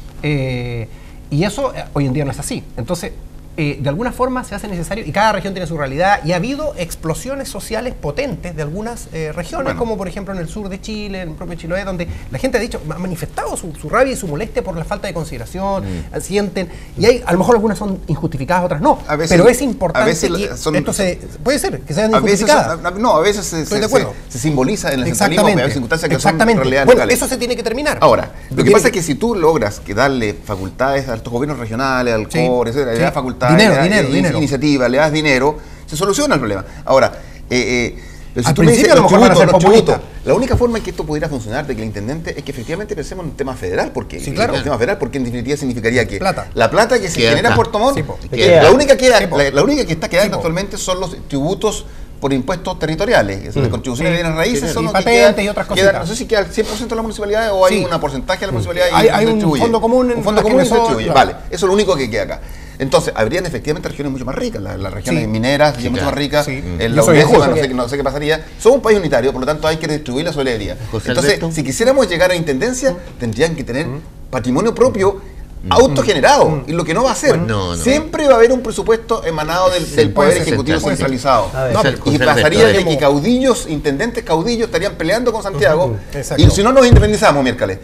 Y eso hoy en día no es así. Entonces, de alguna forma se hace necesario, y cada región tiene su realidad, y ha habido explosiones sociales potentes de algunas regiones, como por ejemplo en el sur de Chile, en el propio Chiloé, donde la gente ha manifestado su rabia y su molestia por la falta de consideración, sienten, y hay, a lo mejor algunas son injustificadas, otras no, pero es importante que esto puede ser, que sean injustificadas. A veces se simboliza en el centralismo, pero hay circunstancias que son realidades locales. Eso se tiene que terminar. Ahora, lo que pasa es que si tú logras darle facultades a estos gobiernos regionales, al COR, le das facultades, dinero. Iniciativa, le das dinero, se soluciona el problema. Ahora, al principio a lo mejor van a ser populistas. La única forma en que esto pudiera funcionar de que el intendente es que efectivamente pensemos en un tema federal, porque el tema federal, porque en definitiva significaría que la plata que se genera en Puerto Montt, la única que está quedando actualmente son los tributos por impuestos territoriales, de contribuciones de bienes raíces, son patentes y otras cosas. No sé si queda el 100% de la municipalidad o hay un porcentaje de la municipalidad y hay un fondo común, y se distribuye. Vale, eso es lo único que queda acá. Entonces, habrían efectivamente regiones mucho más ricas, las regiones mineras mucho más ricas, en la no sé qué pasaría. Somos un país unitario, por lo tanto hay que distribuir la solidaridad. Entonces, si quisiéramos llegar a intendencia, tendrían que tener patrimonio propio autogenerado, y lo que no va a hacer. Siempre va a haber un presupuesto emanado del poder ejecutivo centralizado. Y pasaría de que caudillos, intendentes caudillos, estarían peleando con Santiago, y si no nos independizamos, miércoles.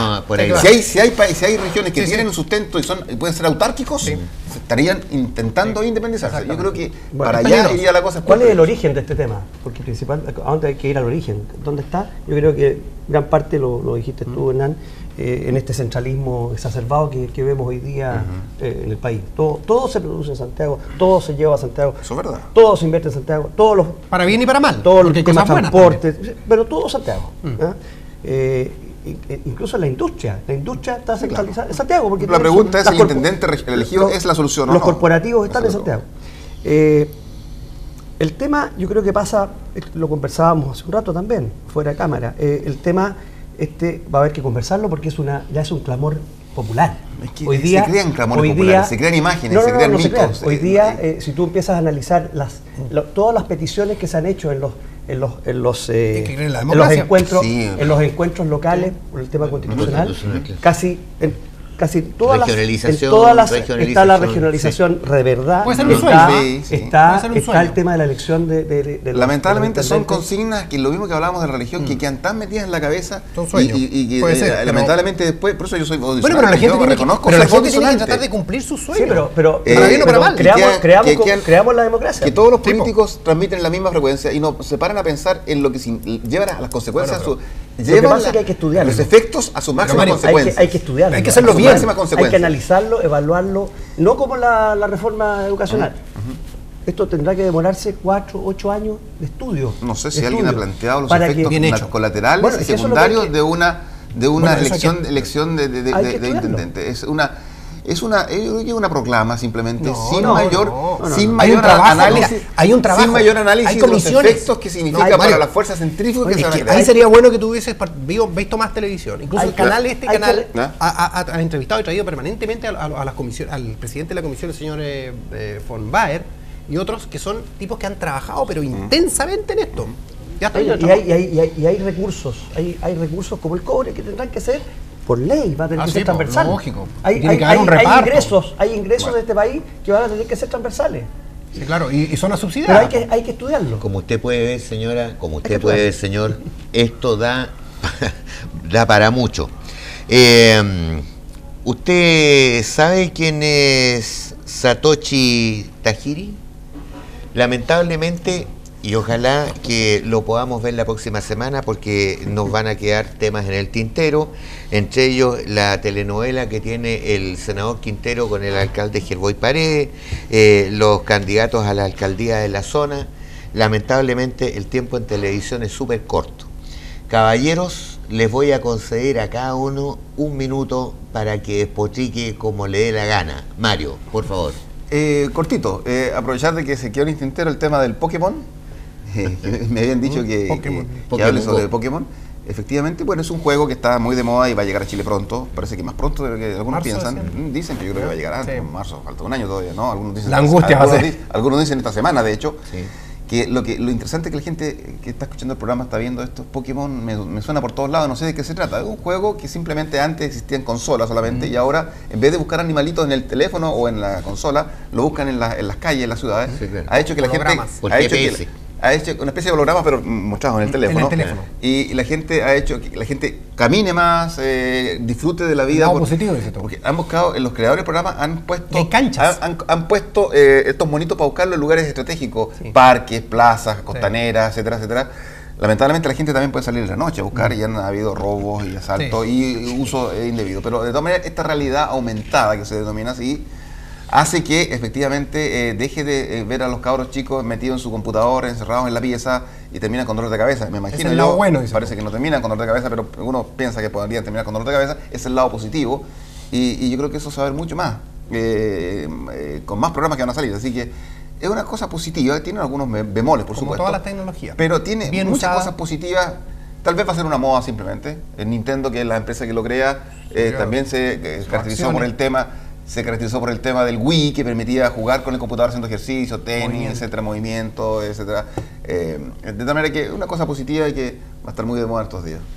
Si hay regiones que tienen un sustento y pueden ser autárquicos, estarían intentando independizarse. Yo creo que para allá iría la cosa. ¿Cuál es el origen de este tema? Porque ¿a dónde hay que ir al origen? ¿Dónde está? Yo creo que gran parte lo dijiste tú, Hernán, en este centralismo exacerbado que vemos hoy día en el país. Todo se produce en Santiago, todo se lleva a Santiago. Eso es verdad. Todo se invierte en Santiago, para bien y para mal. Todos los temas de transporte, pero todo Santiago. Incluso la industria está centralizada en Santiago. Porque la pregunta es si el intendente elegido es la solución o no. Los corporativos están en Santiago. El tema, yo creo que pasa, lo conversábamos hace un rato también, fuera de cámara, el tema va a haber que conversarlo porque ya es un clamor popular. Es que hoy día, se crean clamores populares, se crean imágenes, se crean mitos. Hoy día, si tú empiezas a analizar todas las peticiones que se han hecho en los encuentros, en los encuentros locales por el tema constitucional, casi todas está la regionalización de verdad. Está el tema de la elección de lamentablemente son consignas que lo mismo que hablábamos de la religión, que quedan tan metidas en la cabeza y que lamentablemente después, por eso yo soy bueno, pero la gente tiene que tratar de cumplir sus sueños. Sí, pero para bien o para mal. Creamos la democracia. Que todos los políticos transmiten la misma frecuencia y no se paran a pensar en lo que llevan a las consecuencias. Llevan hay que estudiarlo. Los efectos a sus máximas consecuencias. Hay que estudiarlo. Hay que hacerlo bien. Hay que analizarlo, evaluarlo, no como la reforma educacional. Esto tendrá que demorarse 4, 8 años de estudio. No sé si alguien ha planteado los efectos colaterales y secundarios de una elección de intendente. Es una proclama simplemente, sin mayor análisis. Hay un trabajo. Sin mayor análisis de los efectos que significa para las fuerzas centrífugas que se van a crear. Ahí sería bueno que tú hubieses visto más televisión. Incluso el canal ha entrevistado y traído permanentemente al presidente de la comisión, el señor von Baer, y otros que son tipos que han trabajado pero intensamente en esto. Ya está. Y hay recursos como el cobre que tendrán que ser por ley, va a tener que ser transversal. Lógico. Tiene que haber un reparto. Hay ingresos de este país que van a tener que ser transversales. Sí, claro, y son a subsidiar. Pero hay que estudiarlo. Como usted puede ver, señora, señor, esto da para mucho. ¿Usted sabe quién es Satoshi Tajiri? Lamentablemente, y ojalá que lo podamos ver la próxima semana porque nos van a quedar temas en el tintero, entre ellos la telenovela que tiene el senador Quintero con el alcalde Gerboy Paredes, los candidatos a la alcaldía de la zona. Lamentablemente el tiempo en televisión es súper corto. Caballeros, les voy a conceder a cada uno 1 minuto para que despotrique como le dé la gana. Mario, por favor. Cortito, aprovechar de que se quedó en el tintero el tema del Pokémon. Me habían dicho que hable sobre Pokémon. Efectivamente, bueno, es un juego que está muy de moda y va a llegar a Chile pronto. Parece que más pronto de lo que algunos piensan. Dicen que yo creo que va a llegar antes, en marzo, falta un año todavía, ¿no? Algunos dicen, la angustia va a ser. Algunos dicen esta semana, de hecho. Sí. Lo interesante es que la gente que está escuchando el programa está viendo estos Pokémon, me suena por todos lados, no sé de qué se trata. Es un juego que simplemente antes existía en consola solamente y ahora, en vez de buscar animalitos en el teléfono o en la consola, lo buscan en las calles, en las ciudades. Sí, claro. Ha hecho que la gente... Ha hecho una especie de holograma, pero mostrado en el teléfono. Y la gente ha hecho que la gente camine más, disfrute de la vida. Positivo, porque han buscado, los creadores del programa han puesto... ¿Qué canchas? Han puesto estos monitos para buscarlo en lugares estratégicos, parques, plazas, costaneras, etcétera, etcétera. Lamentablemente la gente también puede salir en la noche a buscar y han habido robos y asaltos y uso indebido. Pero de todas maneras, esta realidad aumentada que se denomina así, hace que efectivamente deje de ver a los cabros chicos metidos en su computador, encerrados en la pieza y terminan con dolor de cabeza. Me imagino yo, bueno, parece que no terminan con dolor de cabeza, pero uno piensa que podrían terminar con dolor de cabeza. Es el lado positivo y yo creo que eso se va a ver mucho más, con más programas que van a salir. Así que es una cosa positiva, tiene algunos bemoles, por supuesto. Como todas las tecnologías. Pero tiene muchas cosas positivas. Tal vez va a ser una moda simplemente. El Nintendo, que es la empresa que lo crea, también se caracterizó por el tema... Se caracterizó por el tema del Wii, que permitía jugar con el computador haciendo ejercicio, tenis, etcétera, movimiento, etcétera. De tal manera que es una cosa positiva y que va a estar muy de moda estos días.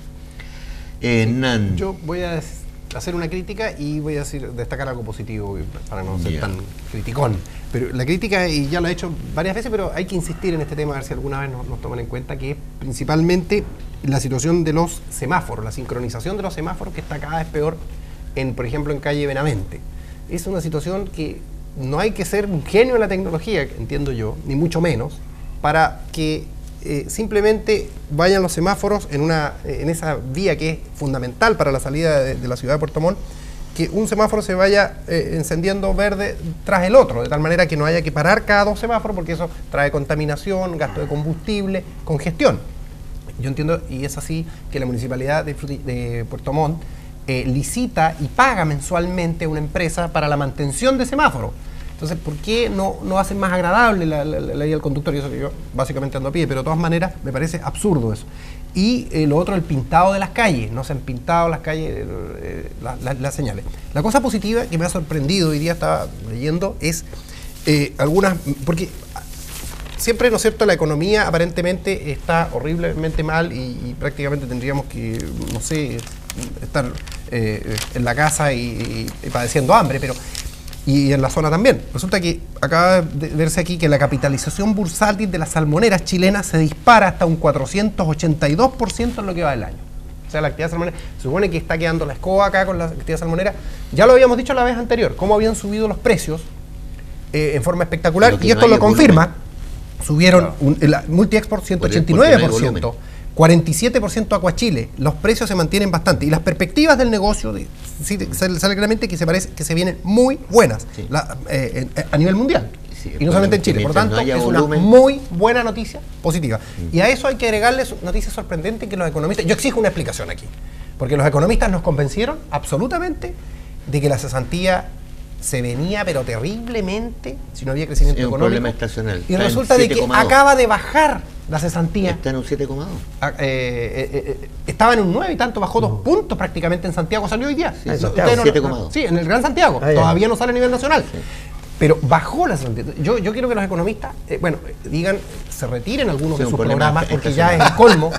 Yo voy a hacer una crítica y voy a destacar algo positivo para no ser tan criticón. Pero la crítica, y ya lo he hecho varias veces, pero hay que insistir en este tema, a ver si alguna vez nos toman en cuenta, que es principalmente la situación de los semáforos, la sincronización de los semáforos, que está cada vez peor, por ejemplo, en calle Benavente. Es una situación que no hay que ser un genio en la tecnología, entiendo yo, ni mucho menos, para que simplemente vayan los semáforos en esa vía que es fundamental para la salida de la ciudad de Puerto Montt, que un semáforo se vaya encendiendo verde tras el otro, de tal manera que no haya que parar cada 2 semáforos, porque eso trae contaminación, gasto de combustible, congestión. Yo entiendo, y es así, que la municipalidad de Puerto Montt licita y paga mensualmente a una empresa para la mantención de semáforos. Entonces, ¿por qué no hacen más agradable la ley del conductor? Y eso que yo básicamente ando a pie, pero de todas maneras me parece absurdo eso. Y lo otro, el pintado de las calles. No se han pintado las calles, las señales. La cosa positiva que me ha sorprendido, hoy día estaba leyendo, es algunas... Porque siempre, ¿no es cierto?, la economía aparentemente está horriblemente mal y prácticamente tendríamos que, no sé, estar en la casa y padeciendo hambre, pero... Y en la zona también. Resulta que acaba de verse aquí que la capitalización bursátil de las salmoneras chilenas se dispara hasta un 482% en lo que va del año. O sea, la actividad salmonera, se supone que está quedando la escoba acá con la actividad salmonera. Ya lo habíamos dicho la vez anterior, cómo habían subido los precios en forma espectacular, y esto lo confirma. Subieron la Multi-Export 189%, 47% Aquachile. Los precios se mantienen bastante y las perspectivas del negocio sale claramente que se vienen muy buenas, sí, a nivel mundial, sí, y no solamente en Chile. Por tanto, es una muy buena noticia positiva. Y a eso hay que agregarle noticias sorprendentes que los economistas... Yo exijo una explicación aquí, porque los economistas nos convencieron absolutamente de que la cesantía se venía, pero terriblemente, si no había crecimiento económico. Es un problema estacional. Y resulta de que acaba de bajar la cesantía. Está en un 7,2. Estaba en un 9 y tanto, bajó 2 puntos prácticamente en Santiago, salió hoy día. Sí, en Santiago, 7,2. Sí, en el Gran Santiago. Todavía no sale a nivel nacional. Sí. Pero bajó la cesantía. Yo quiero que los economistas, digan, se retiren algunos de sus programas, porque ya es el colmo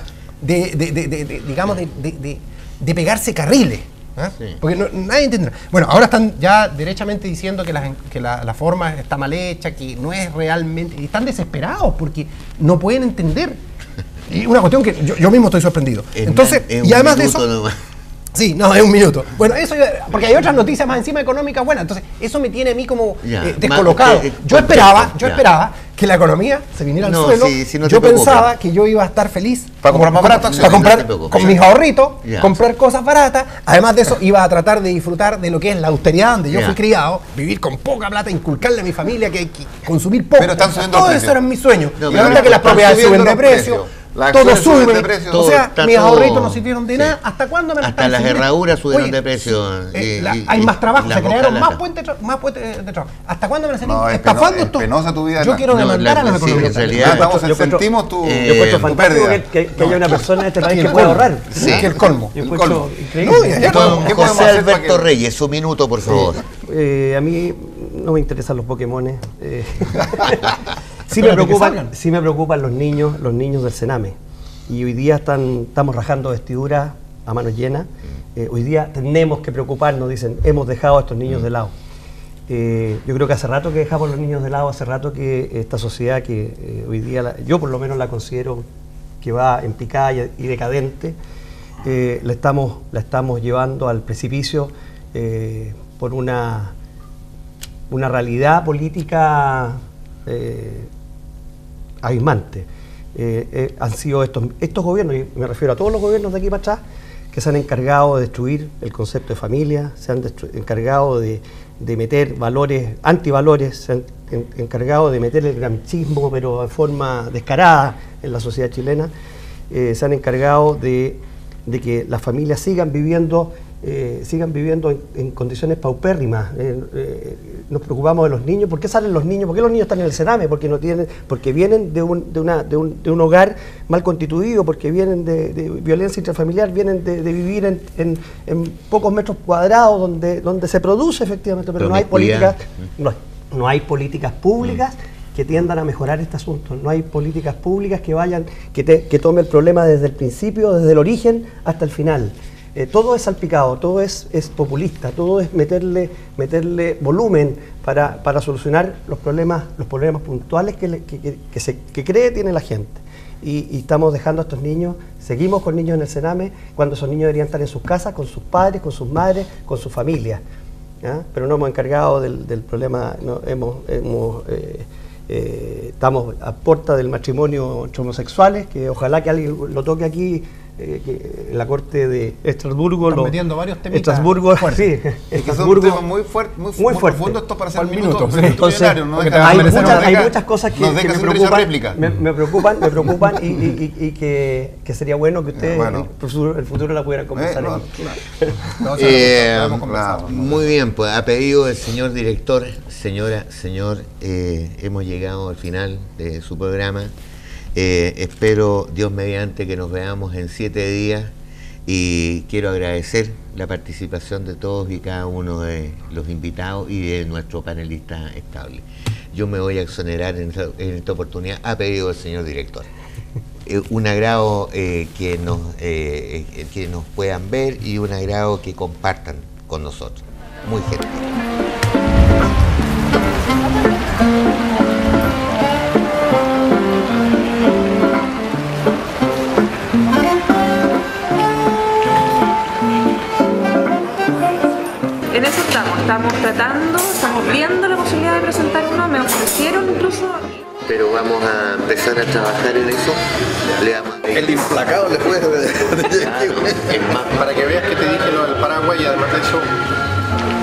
de pegarse carriles. ¿Ah? Sí. Porque nadie entiende. Bueno, ahora están ya derechamente diciendo que la forma está mal hecha, que no es realmente... Y están desesperados porque no pueden entender. Y una cuestión que yo mismo estoy sorprendido. Entonces, y además de eso... Nomás. Sí, no, es un minuto. Bueno, eso, porque hay otras noticias más encima económicas buenas. Entonces, eso me tiene a mí como descolocado. Yo esperaba que la economía se viniera al suelo. Si no yo pensaba que yo iba a estar feliz para comprar más barato, para comprar con mis ahorritos, comprar cosas baratas. Además de eso, iba a tratar de disfrutar de lo que es la austeridad donde yo fui criado, vivir con poca plata, inculcarle a mi familia que hay que consumir poco. Pero están subiendo todo eso era mi sueño. Y ahorita que las propiedades suben de precio. Todo sube, o sea, mis ahorritos no sirvieron de nada. ¿Hasta cuándo me las están subiendo? Hasta las herraduras subieron de precio. Hay más trabajo, se crearon más puentes de trabajo. ¿Hasta cuándo me las están estafando esto? Yo quiero demandar a los economistas. En realidad, sentimos tu pérdida. Que haya una persona en este país que pueda ahorrar. Sí, que el colmo. Increíble. José Alberto Reyes, un minuto, por favor. A mí no me interesan los Pokémones. Sí me preocupan los niños del Sename. Y hoy día estamos rajando vestiduras a manos llenas. Hoy día tenemos que preocuparnos, dicen, hemos dejado a estos niños de lado. Yo creo que hace rato que dejamos a los niños de lado, hace rato que esta sociedad que hoy día, yo por lo menos la considero que va en picada y decadente, la estamos llevando al precipicio por una realidad política abismante. Han sido estos gobiernos, y me refiero a todos los gobiernos de aquí para atrás, que se han encargado de destruir el concepto de familia, se han encargado de meter antivalores, se han encargado de meter el gramscismo, pero de forma descarada en la sociedad chilena, se han encargado de que las familias sigan viviendo en condiciones paupérrimas. Nos preocupamos de los niños. ¿Por qué salen los niños? ¿Por qué los niños están en el Sename? Porque vienen de un hogar mal constituido, porque vienen de violencia intrafamiliar, vienen de vivir en pocos metros cuadrados donde se produce efectivamente, pero no hay políticas públicas que tiendan a mejorar este asunto. No hay políticas públicas que tomen el problema desde el principio, desde el origen hasta el final. Todo es salpicado, todo es populista, todo es meterle volumen para solucionar los problemas puntuales que cree tiene la gente. Y estamos dejando a estos niños, seguimos con niños en el Sename, cuando esos niños deberían estar en sus casas, con sus padres, con sus madres, con sus familias. Pero no hemos encargado del problema, estamos a puerta del matrimonio entre homosexuales, que ojalá que alguien lo toque aquí la Corte de Estrasburgo. Están metiendo varios temitas Estrasburgo, fuertes. sí, Es que son Estrasburgo, temas muy fuertes, muy fuerte. profundos estos para hacer Por un minuto. minuto. Entonces, Millonario, no deja- hay muchas cosas que nos deja me sin derecho a preocupan, réplica. me preocupan y que sería bueno que ustedes Bueno. el futuro la pudieran conversar No, aquí. claro. Claro. Muy bien, pues a pedido del señor director, señor, hemos llegado al final de su programa. Espero, Dios mediante, que nos veamos en 7 días y quiero agradecer la participación de todos y cada uno de los invitados y de nuestro panelista estable. Yo me voy a exonerar en esta oportunidad a pedido del señor director. Un agrado que nos puedan ver y un agrado que compartan con nosotros. Muy gentil. En eso estamos tratando, estamos viendo la posibilidad de presentar uno, me ofrecieron incluso. Pero vamos a empezar a trabajar en eso. Le damos El implacable le puede es más para que veas que te dije lo del Paraguay y además de eso